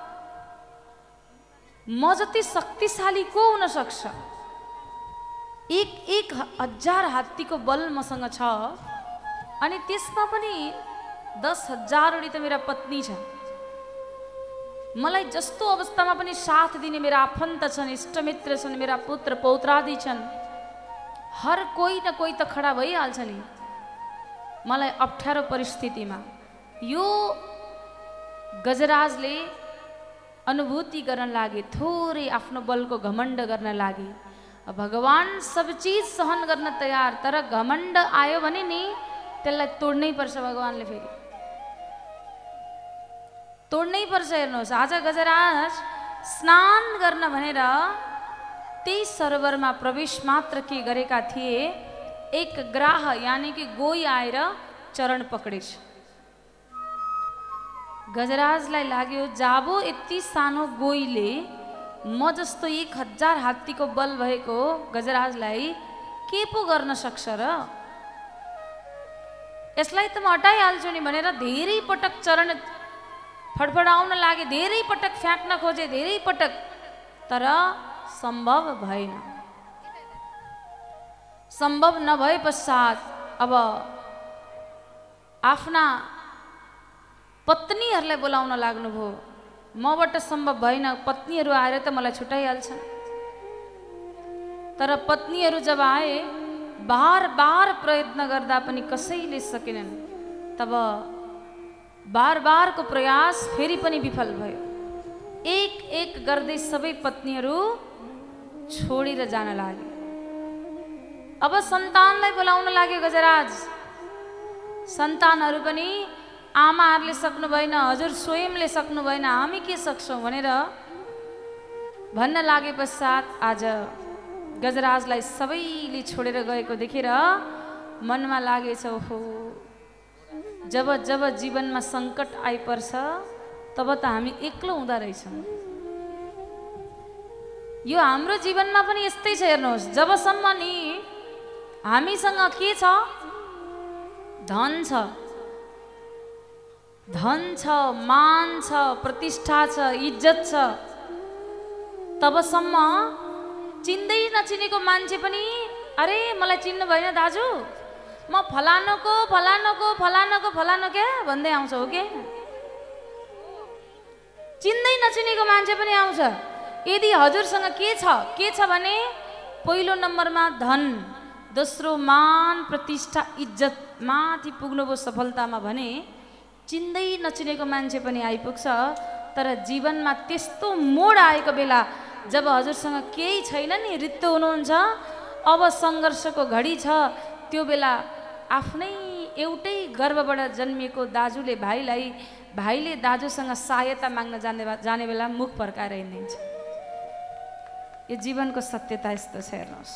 म जति शक्तिशाली को हुन सक्छ? एक एक हजार हात्तीको बल मसँग छ, अनि त्यसमा पनि दस हजारवटी त मेरा पत्नी छ। मलाई जस्तो अवस्थामा पनि साथ दिने मेरा आफन्त छन्, इष्टमित्र छन्, मेरा पुत्र पौत्रादि छन्। हर कोही न कोही त खडा भइहाल्छ नि मलाई अप्ठ्यारो परिस्थितिमा। यो गजराजले अनुभूति गर्न लागे, थोरै आफ्नो बलको घमण्ड गर्न लागे। भगवान सब चिज सहन गर्न तयार, तर घमण्ड आयो भने नि त्यसलाई तोड्नै पर्छ। भगवानले फेरि तोड्नै पर्छ। हेर्नुहोस्, आज गजराज स्नान गर्न भनेर त्यही सरोवरमा प्रवेश मात्र के गरेका थिए, एक ग्राह यानी कि गोही आएर चरण पक्रेछ। गजराजलाई लाग्यो, जाबो यति सानो गोहीले म जस्तो एक हजार हात्तीको बल भएको गजराजलाई के पो गर्न सक्छ र? यसलाई त म हटाइहाल्छु नि भनेर धेरै पटक चरण फडफडाउन लागे, धेरै पटक फ्याँक्न खोजे, धेरै पटक, तर सम्भव भएन। सम्भव नभए पश्चात अब आफ्ना पत्नीहरूलाई बोलाउन लाग्नुभयो। मबाट सम्भव भएन, पत्नीहरू आएर त मलाई छुटाइहाल्छन्। तर पत्नीहरू जब आए, बार बार प्रयत्न गर्दा पनि कसैले सकेनन्। तब बार बारको प्रयास फेरि पनि विफल भयो। एक एक गर्दै सबै पत्नीहरू छोडेर जान लागे। अब सन्तानलाई बोलाउन लाग्यो गजराज। सन्तानहरू पनि आमाहरूले सक्नु भएन, हजुर स्वयंले सक्नु भएन, हामी के सक्छौँ भनेर भन्न लागे पश्चात आज गजराजलाई सबैले छोडेर गएको देखेर मनमा लागेछ, ओहो, जब जब जीवनमा सङ्कट आइपर्छ तब त हामी एक्लो हुँदो रहेछौँ। यो हाम्रो जीवनमा पनि यस्तै छ। हेर्नुहोस्, जबसम्म नि हामीसँग के छ? धन छ, धन छ, मान छ, प्रतिष्ठा छ, इज्जत छ, तबसम्म चिन्दै नचिनेको मान्छे पनि अरे मलाई चिन्नु भएन दाजु, म फलानुको फलानुको फलानुको फलानु क्या भन्दै आउँछ हो के? चिन्दै नचिनेको मान्छे पनि आउँछ। यदि हजुरसँग के छ के छ भने पहिलो नम्बरमा धन, दोस्रो मान, प्रतिष्ठा, इज्जत, माथि पुग्नुभयो सफलतामा भने चिन्दै नचिनेको मान्छे पनि आइपुग्छ। तर जीवनमा त्यस्तो मोड आएको बेला जब हजुरसँग केही छैन नि, रित्तो हुनुहुन्छ, अब सङ्घर्षको घडी छ, त्यो बेला आफ्नै एउटै गर्भबाट जन्मिएको दाजुले भाइलाई, भाइले दाजुसँग सहायता माग्न जाने जाने बेला मुख फर्काएर हिँडिदिन्छ। यो जीवनको सत्यता यस्तो छ, हेर्नुहोस्,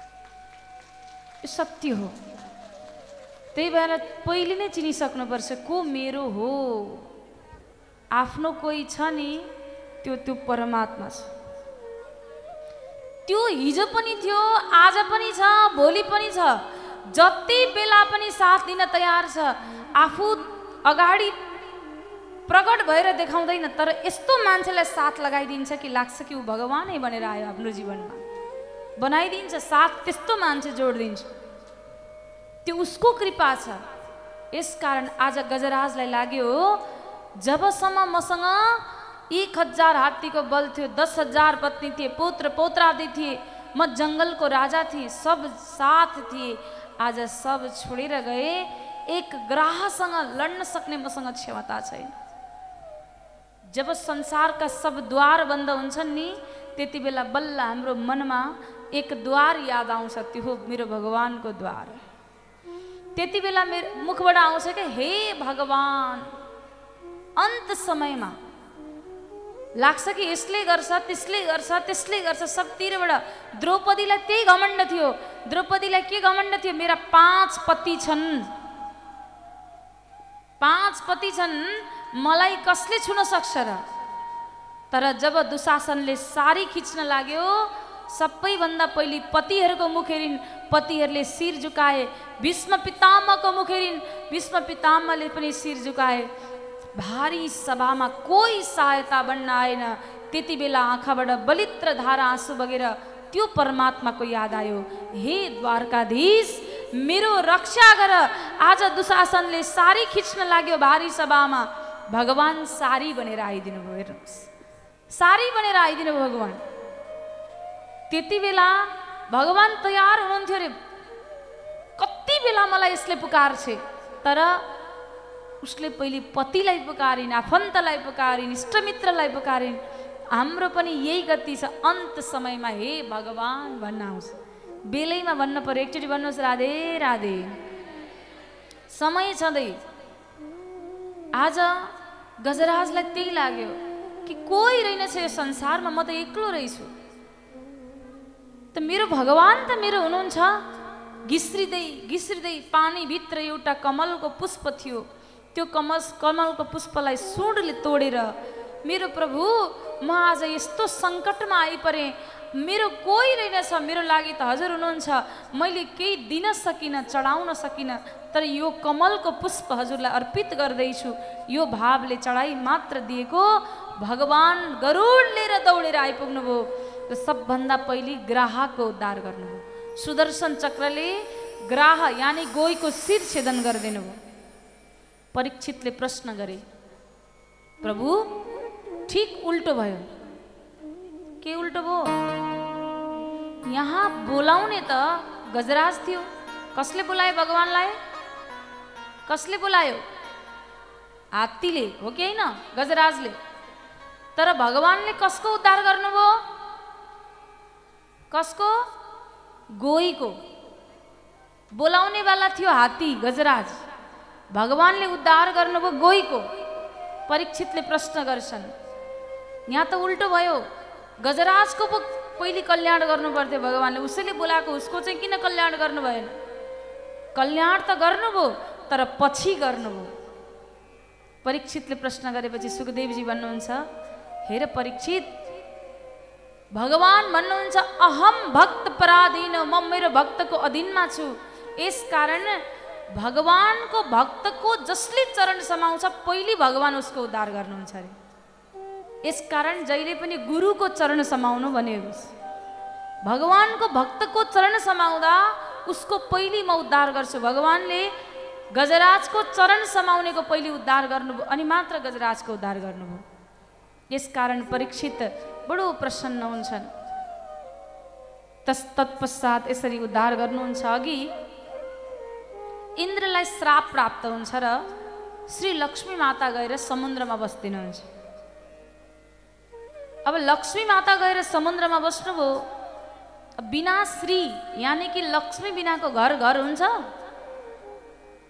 यो सत्य हो। त्यही भएर पहिले नै चिनिसक्नुपर्छ को मेरो हो। आफ्नो कोही छ नि, त्यो त्यो परमात्मा छ। त्यो हिजो पनि थियो, आज पनि छ, भोलि पनि छ, जति बेला पनि साथ दिन तयार छ। आफू अगाडि प्रकट भएर देखाउँदैन, तर यस्तो मान्छेलाई साथ लगाइदिन्छ कि लाग्छ कि ऊ भगवानै बनेर आयो आफ्नो जीवनमा, बनाइदिन्छ साथ, त्यस्तो मान्छे जोडिदिन्छ। त्यो उसको कृपा छ। यसकारण आज गजराजलाई लाग्यो जबसम्म मसँग एक हजार हात्तीको बल थियो, दस हजार पत्नी थिए, पुत्र पौत्रादि थिए, म जङ्गलको राजा थिएँ, सब साथ थिए, आज सब छोडेर गए, एक ग्राहसँग लड्न सक्ने मसँग क्षमता छैन। जब संसारका सब द्वार बन्द हुन्छन् नि, त्यति बेला बल्ल हाम्रो मनमा एक द्वार याद आउँछ, त्यो हो मेरो भगवानको द्वार। त्यति बेला मेरो मुखबाट आउँछ कि हे भगवान। अन्त समयमा लाग्छ कि यसले गर्छ, त्यसले गर्छ, त्यसले गर्छ, सबतिरबाट। द्रौपदीलाई त्यही घमण्ड थियो। द्रौपदीलाई के घमण्ड थियो? मेरा पाँच पति छन्, पाँच पति छन्, मलाई कसले छुन सक्छ र? तर जब दुशासनले सारी खिच्न लाग्यो, सबैभन्दा पहिले पतिहरूको मुख हेरिन्, पतिहरूले शिर झुकाए। भीष्म पितामहको मुख हेरिन्, भीष्म पितामहले पनि शिर झुकाए। भारी सभामा कोही सहायता बन्न आएन। त्यति बेला आँखाबाट बलित्र धारा आँसु बगेर त्यो परमात्माको याद आयो, हे द्वारकाधीश मेरो रक्षा गर। आज दुशासनले सारी खिच्न लाग्यो भारी सभामा, भगवान सारी बनेर आइदिनु भयो। हेर्नुहोस्, सारी बनेर आइदिनु भयो भगवान। त्यति बेला भगवान तयार हुनुहुन्थ्यो अरे, कति बेला मलाई यसले पुकार्छ। तर उसले पहिले पतिलाई पुकारिन्, आफन्तलाई पुकारिन्, इष्टमित्रलाई पुकारिन्। हाम्रो पनि यही गति छ। अन्त समयमा हे भगवान भन्न आउँछ, बेलैमा भन्न पर्यो। एकचोटि भन्नुहोस् राधे राधे। समय छँदै आज गजराजलाई त्यही लाग्यो कि कोही रहेनछ यो संसारमा, म त एक्लो रहेछु। त मेरो भगवान त मेरो हुनुहुन्छ। घिस्रिँदै घिस्रिँदै पानीभित्र एउटा कमलको पुष्प थियो। त्यो कमल कमलको पुष्पलाई सुँडले तोडेर, मेरो प्रभु म आज यस्तो सङ्कटमा आइपरेँ, मेरो कोही रहेनछ, मेरो लागि त हजुर हुनुहुन्छ, मैले केही दिन सकिनँ, चढाउन सकिनँ, तर यो कमलको पुष्प हजुरलाई अर्पित गर्दैछु। यो भावले चढाइ मात्र दिएको भगवान गरुड लिएर दौडेर आइपुग्नु भयो र सबभन्दा पहिले ग्राहको उद्धार गर्नुभयो। सुदर्शन चक्रले ग्राह यानी गोहीको शिर छेदन गरिदिनु भयो। परीक्षितले प्रश्न गरे, प्रभु ठीक उल्टो भयो। के उल्टो भयो? यहाँ बोलाउने त गजराज थियो, कसले बोलायो भगवानलाई? कसले बोलायो? हात्तीले हो कि होइन? गजराजले। तर भगवानले कसको उद्धार गर्नुभयो? कसको? गोहीको। बोलाउने वाला थियो हात्ती गजराज, भगवानले उद्धार गर्नुभयो गोहीको। परीक्षितले प्रश्न गर्छन्, यहाँ त उल्टो भयो, गजराजको पो पहिले कल्याण गर्नु पर्थ्यो भगवानले, उसैले बोलाएको, उसको चाहिँ किन कल्याण गर्नु भएन? कल्याण त गर्नुभयो, तर पछि गर्नुभयो। परीक्षितले प्रश्न गरेपछि सुखदेवजी भन्नुहुन्छ, हेर परीक्षित, भगवान भन्नुहुन्छ अहम भक्त पराधीन, म मेरो भक्तको अधीनमा छु। यसकारण भगवानको भक्तको जसले चरण समाउँछ पहिले भगवान उसको उद्धार गर्नुहुन्छ अरे। यसकारण जहिले पनि गुरुको चरण समाउनु भनेको, भगवानको भक्तको चरण समाउँदा उसको पहिले म उद्धार गर्छु। भगवानले गजराजको चरण समाउनेको पहिले उद्धार गर्नुभयो, अनि मात्र गजराजको उद्धार गर्नुभयो। यसकारण परीक्षित बडो प्रसन्न हुन्छन्। तस तत्पश्चात यसरी उद्धार गर्नुहुन्छ अघि इन्द्रलाई श्राप प्राप्त हुन्छ र श्री लक्ष्मी माता गएर समुद्रमा बस्दिनुहुन्छ। अब लक्ष्मी माता गएर समुद्रमा बस्नुभयो, बिना श्री यानी कि लक्ष्मी बिनाको घर घर हुन्छ?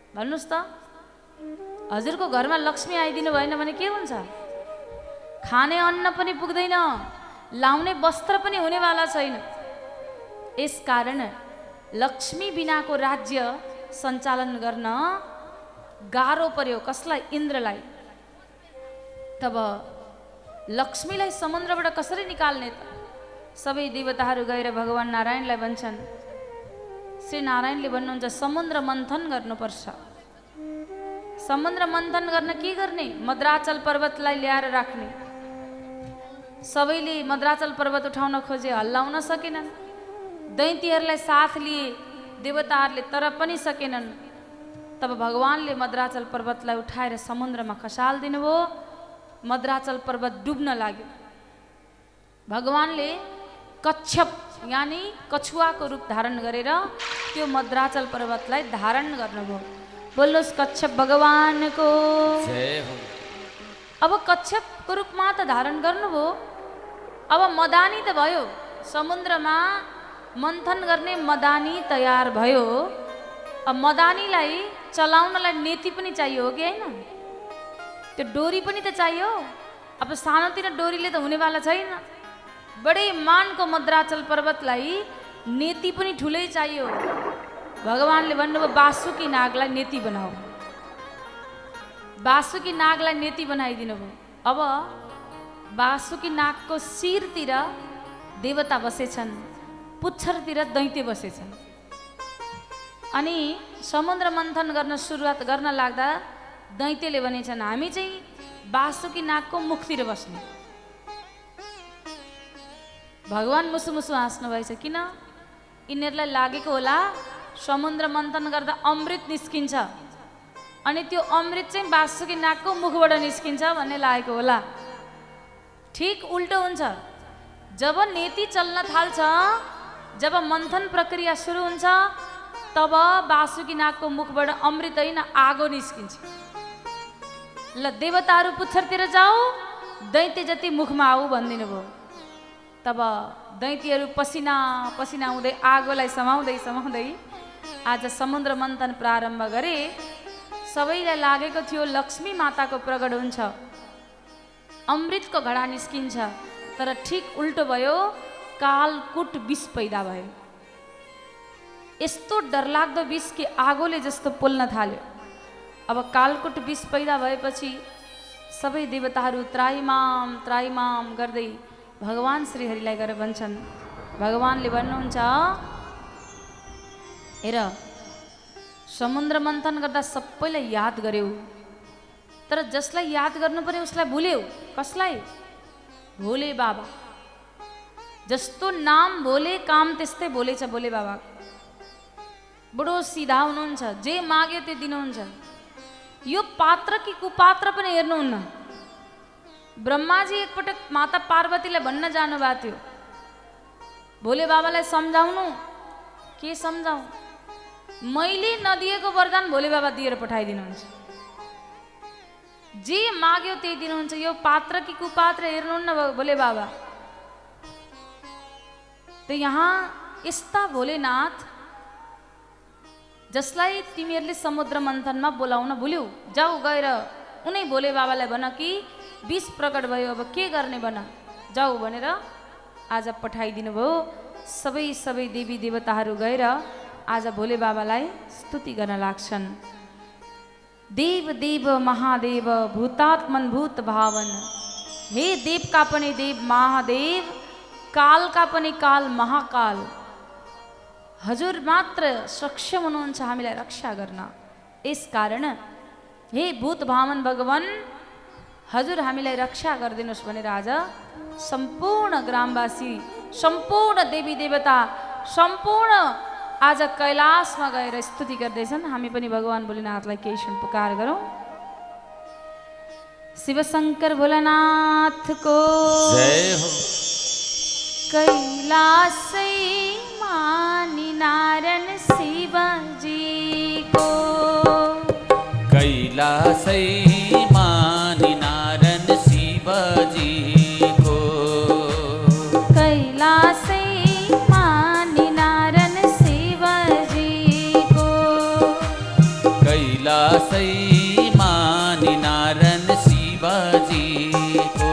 भन्नुहोस् त, हजुरको घरमा लक्ष्मी आइदिनु भएन भने के हुन्छ? खाने अन्न पनि पुग्दैन, लाउने वस्त्र पनि हुनेवाला छैन। यसकारण लक्ष्मी बिनाको राज्य सञ्चालन गर्न गाह्रो पर्यो। कसलाई? इन्द्रलाई। तब लक्ष्मीलाई समुद्रबाट कसरी निकाल्ने त? सबै देवताहरू गएर भगवान नारायणलाई भन्छन्। श्री नारायणले भन्नुहुन्छ समुद्र मन्थन गर्नुपर्छ। समुद्र मन्थन गर्न के गर्ने? मद्राचल पर्वतलाई ल्याएर राख्ने। सबैले मद्राचल पर्वत उठाउन खोजे, हल्लाउन सकेनन्। दैत्यहरूलाई साथ लिए देवताहरूले, तर पनि सकेनन्। तब भगवानले मद्राचल पर्वतलाई उठाएर समुद्रमा खसाल्दिनु भयो। मद्राचल पर्वत डुब्न लाग्यो। भगवानले कच्छप यानी कछुवाको रूप धारण गरेर त्यो मद्राचल पर्वतलाई धारण गर्नुभयो। बोल्नुहोस् कच्छप भगवानको जय हो। अब कच्छपको रूपमा त धारण गर्नुभयो, अब मदानी त भयो। समुद्रमा मन्थन गर्ने मदानी तयार भयो। अब मदानीलाई चलाउनलाई नेति पनि चाहियो, हो कि होइन? त्यो डोरी पनि त चाहियो। अब सानोतिनो डोरीले त हुनेवाला छैन। बडे मानको मद्राचल पर्वतलाई नेति पनि ठुलै चाहियो। भगवानले भन्नुभयो बासुकी नागलाई नेति बनाऊ। बासुकी नागलाई नेति बनाइदिनु भयो। अब बासुकी नागको शिरतिर देवता बसेछन्, पुच्छरतिर दैत्य बसेछन्। अनि समुद्र मन्थन गर्न सुरुवात गर्न लाग्दा दैत्यले भनेछन् हामी चाहिँ बासुकी नागको मुखतिर बस्ने। भगवान मुसु मुसु हाँस्नु भएछ। किन? यिनीहरूलाई लागेको होला समुद्र मन्थन गर्दा अमृत निस्किन्छ, अनि त्यो अमृत चाहिँ बासुकी नागको मुखबाट निस्किन्छ भन्ने लागेको होला। ठिक उल्टो हुन्छ। जब नेति चल्न थाल्छ, जब मन्थन प्रक्रिया सुरु हुन्छ, तब बासुकी नागको मुखबाट अमृत होइन आगो निस्किन्छ। ल देवताहरू पुच्छरतिर जाऊ, दैत्य जति मुखमा आऊ भनिदिनु भयो। तब दैत्यहरू पसिना पसिना हुँदै आगोलाई समाउँदै समाउँदै आज समुद्र मन्थन प्रारम्भ गरे। सबैलाई लागेको थियो लक्ष्मी माताको प्रगट हुन्छ, अमृतको घडा निस्किन्छ। तर ठिक उल्टो भयो। कालकुट विष पैदा भयो। यस्तो डरलाग्दो विष कि आगोले जस्तो पोल्न थाल्यो। अब कालकुट विष पैदा भएपछि सबै देवताहरू त्राइमाम त्राइमाम गर्दै भगवान श्रीहरिलाई गएर भन्छन्। भगवानले भन्नुहुन्छ हेर, समुद्र मन्थन गर्दा सबैलाई याद गर्यौ, तर जसलाई याद गर्नु पर्यो उसलाई भुल्यौ। कसलाई? भोले बाबा। जस्तो नाम भोले, काम त्यस्तै भोले छ भोले बाबा। बडो सिधा हुनुहुन्छ, जे माग्यो त्यो दिनुहुन्छ। यो पात्र कि कुपात्र पनि हेर्नुहुन्न। ब्रह्माजी एकपटक माता पार्वतीलाई भन्न जानुभएको थियो, भोले बाबालाई सम्झाउनु। के सम्झाउ? मैले नदिएको वरदान भोले बाबा दिएर पठाइदिनुहुन्छ। जे माग्यो त्यही दिनुहुन्छ। यो पात्र कि कुपात्र हेर्नुहुन्न भोले बाबा। त यहाँ यस्ता भोलेनाथ जसलाई तिमीहरूले समुद्र मन्थनमा बोलाउन भुल्यौ, जाऊ गएर उनै भोले बाबालाई भन कि विष प्रकट भयो, अब के गर्ने भन, जाऊ भनेर आज पठाइदिनु भयो। सबै सबै देवी देवताहरू गएर आज भोले बाबालाई स्तुति गर्न लाग्छन्। देव देव महादेव भूतात्मन भूत भावन, हे देवका पनि देव महादेव, कालका पनि काल महाकाल, हजुर मात्र सक्षम हुनुहुन्छ हामीलाई रक्षा गर्न। यसकारण हे भूत भावन भगवान, हजुर हामीलाई रक्षा गरिदिनुहोस् भनेर आज सम्पूर्ण ग्रामवासी, सम्पूर्ण देवी देवता, सम्पूर्ण आज कैलाशमा गएर स्तुति गर्दैछन्। हामी पनि भगवान भोलेनाथलाई केही क्षण पुकार गरौँ। शिवशंकर भोलेनाथको जय हो। कैलासै मानी नारायण शिवजी को, कैलासै मानी नारायण शिवजी को, कैलासै मानी नारायण शिवजी को, शिवजीको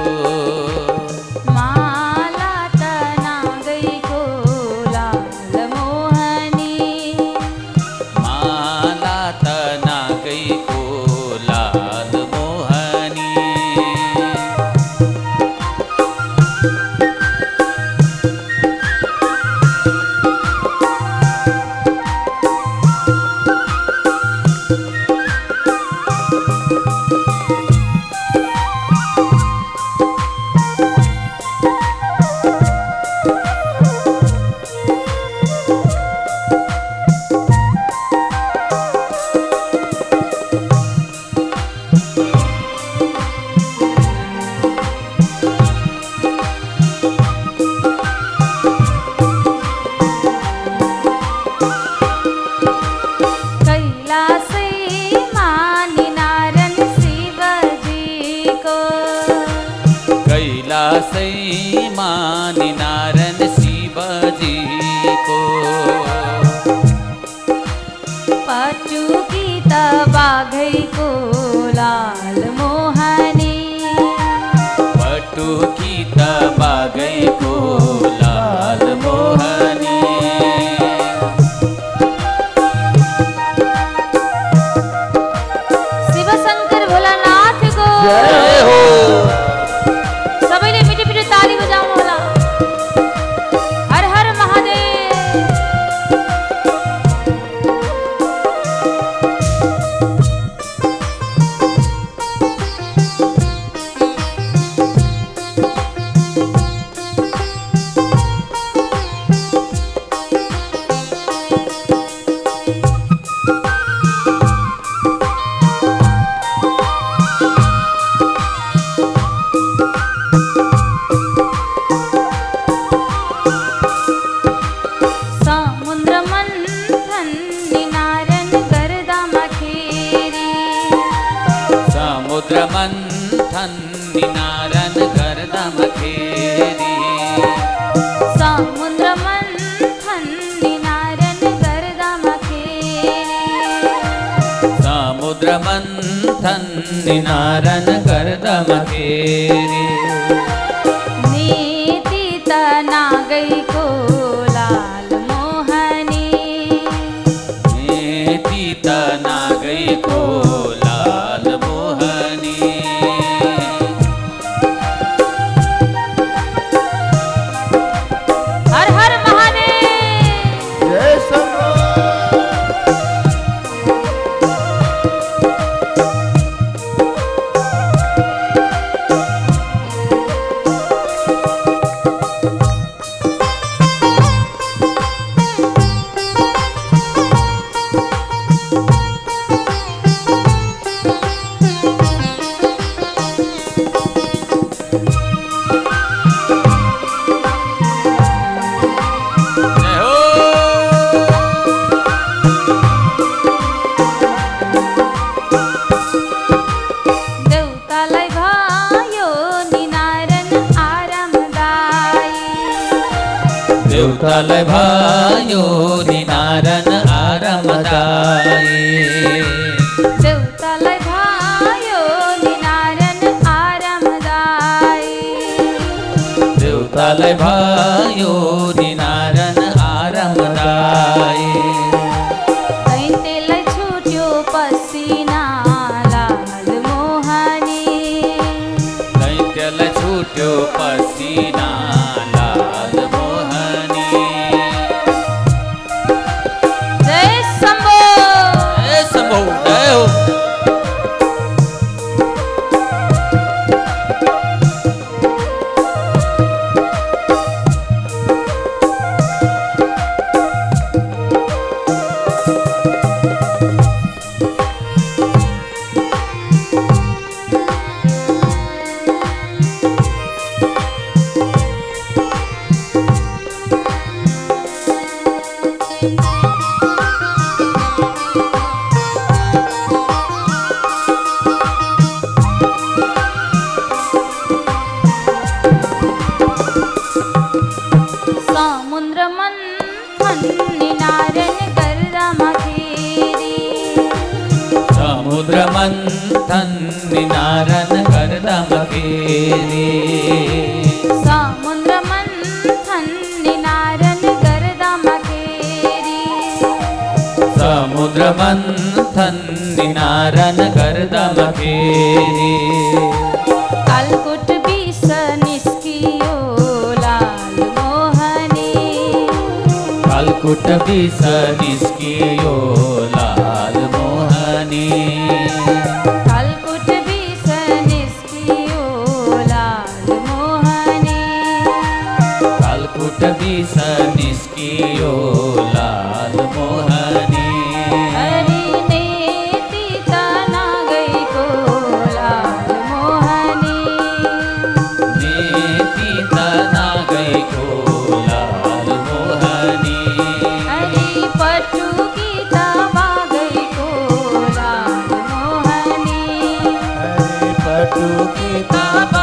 माला तना गईको लाल मोहनी माला तना गईको लाल मोहनी कैलासैमा निनारन शिवजीको पटुकी त बाघैको लाल मोहनी पटुकी त बाघैको लाल मोहनी शिवशंकर भोलानाथको जय हो। सबैले मिठो मिठो ताली बजाउनु होला। हर हर महादेव। समुद्र मंथन निनारन गर्दम खेरी समुद्र मंथन निनारन गर्दम खेरी समुद्र मंथन निनारन गर्दम खेरी नीति तना गईको लाल मोहनी नीति तना गईको लाल मोहनी हर हर महादेव। जय शंभो। जय हो। देवतालाई भयो निनारन आरामदायी देवतालाई भयो निनारन आरामदायी देवतालाई भयो निनारन आरामदायी देवतालाई भयो निनारन आरामदायी दैत्यलाई छुट्यो पसिना लाल मोहनी दैत्यलाई छुट्यो पसिना लाल मोहनी जय शम्भो। जय शम्भो जय हो। समुद्र मंथन निनारन गर्दम खेरी समुद्र मंथन निनारन नारायण गर्दा मखेरी समुद्र मन्थन निनारण गर्दा मखेरी समुद्र मन्थन निनारण गर्दा मखेरी कालकोट विष निस्कियो लाल मोहनी कालकुट विष निस्कियो लाल मोहनी कालकोट विष निस्कियो लाल मोहनी कालकुट विष निस्कियो लाल मोहनी हरि नेति तना गएको लाल मोहनी नेति तना गएको लाल मोहनी हरि पटुकी तमा गएको लाल मोहनी हरि पटुकी तब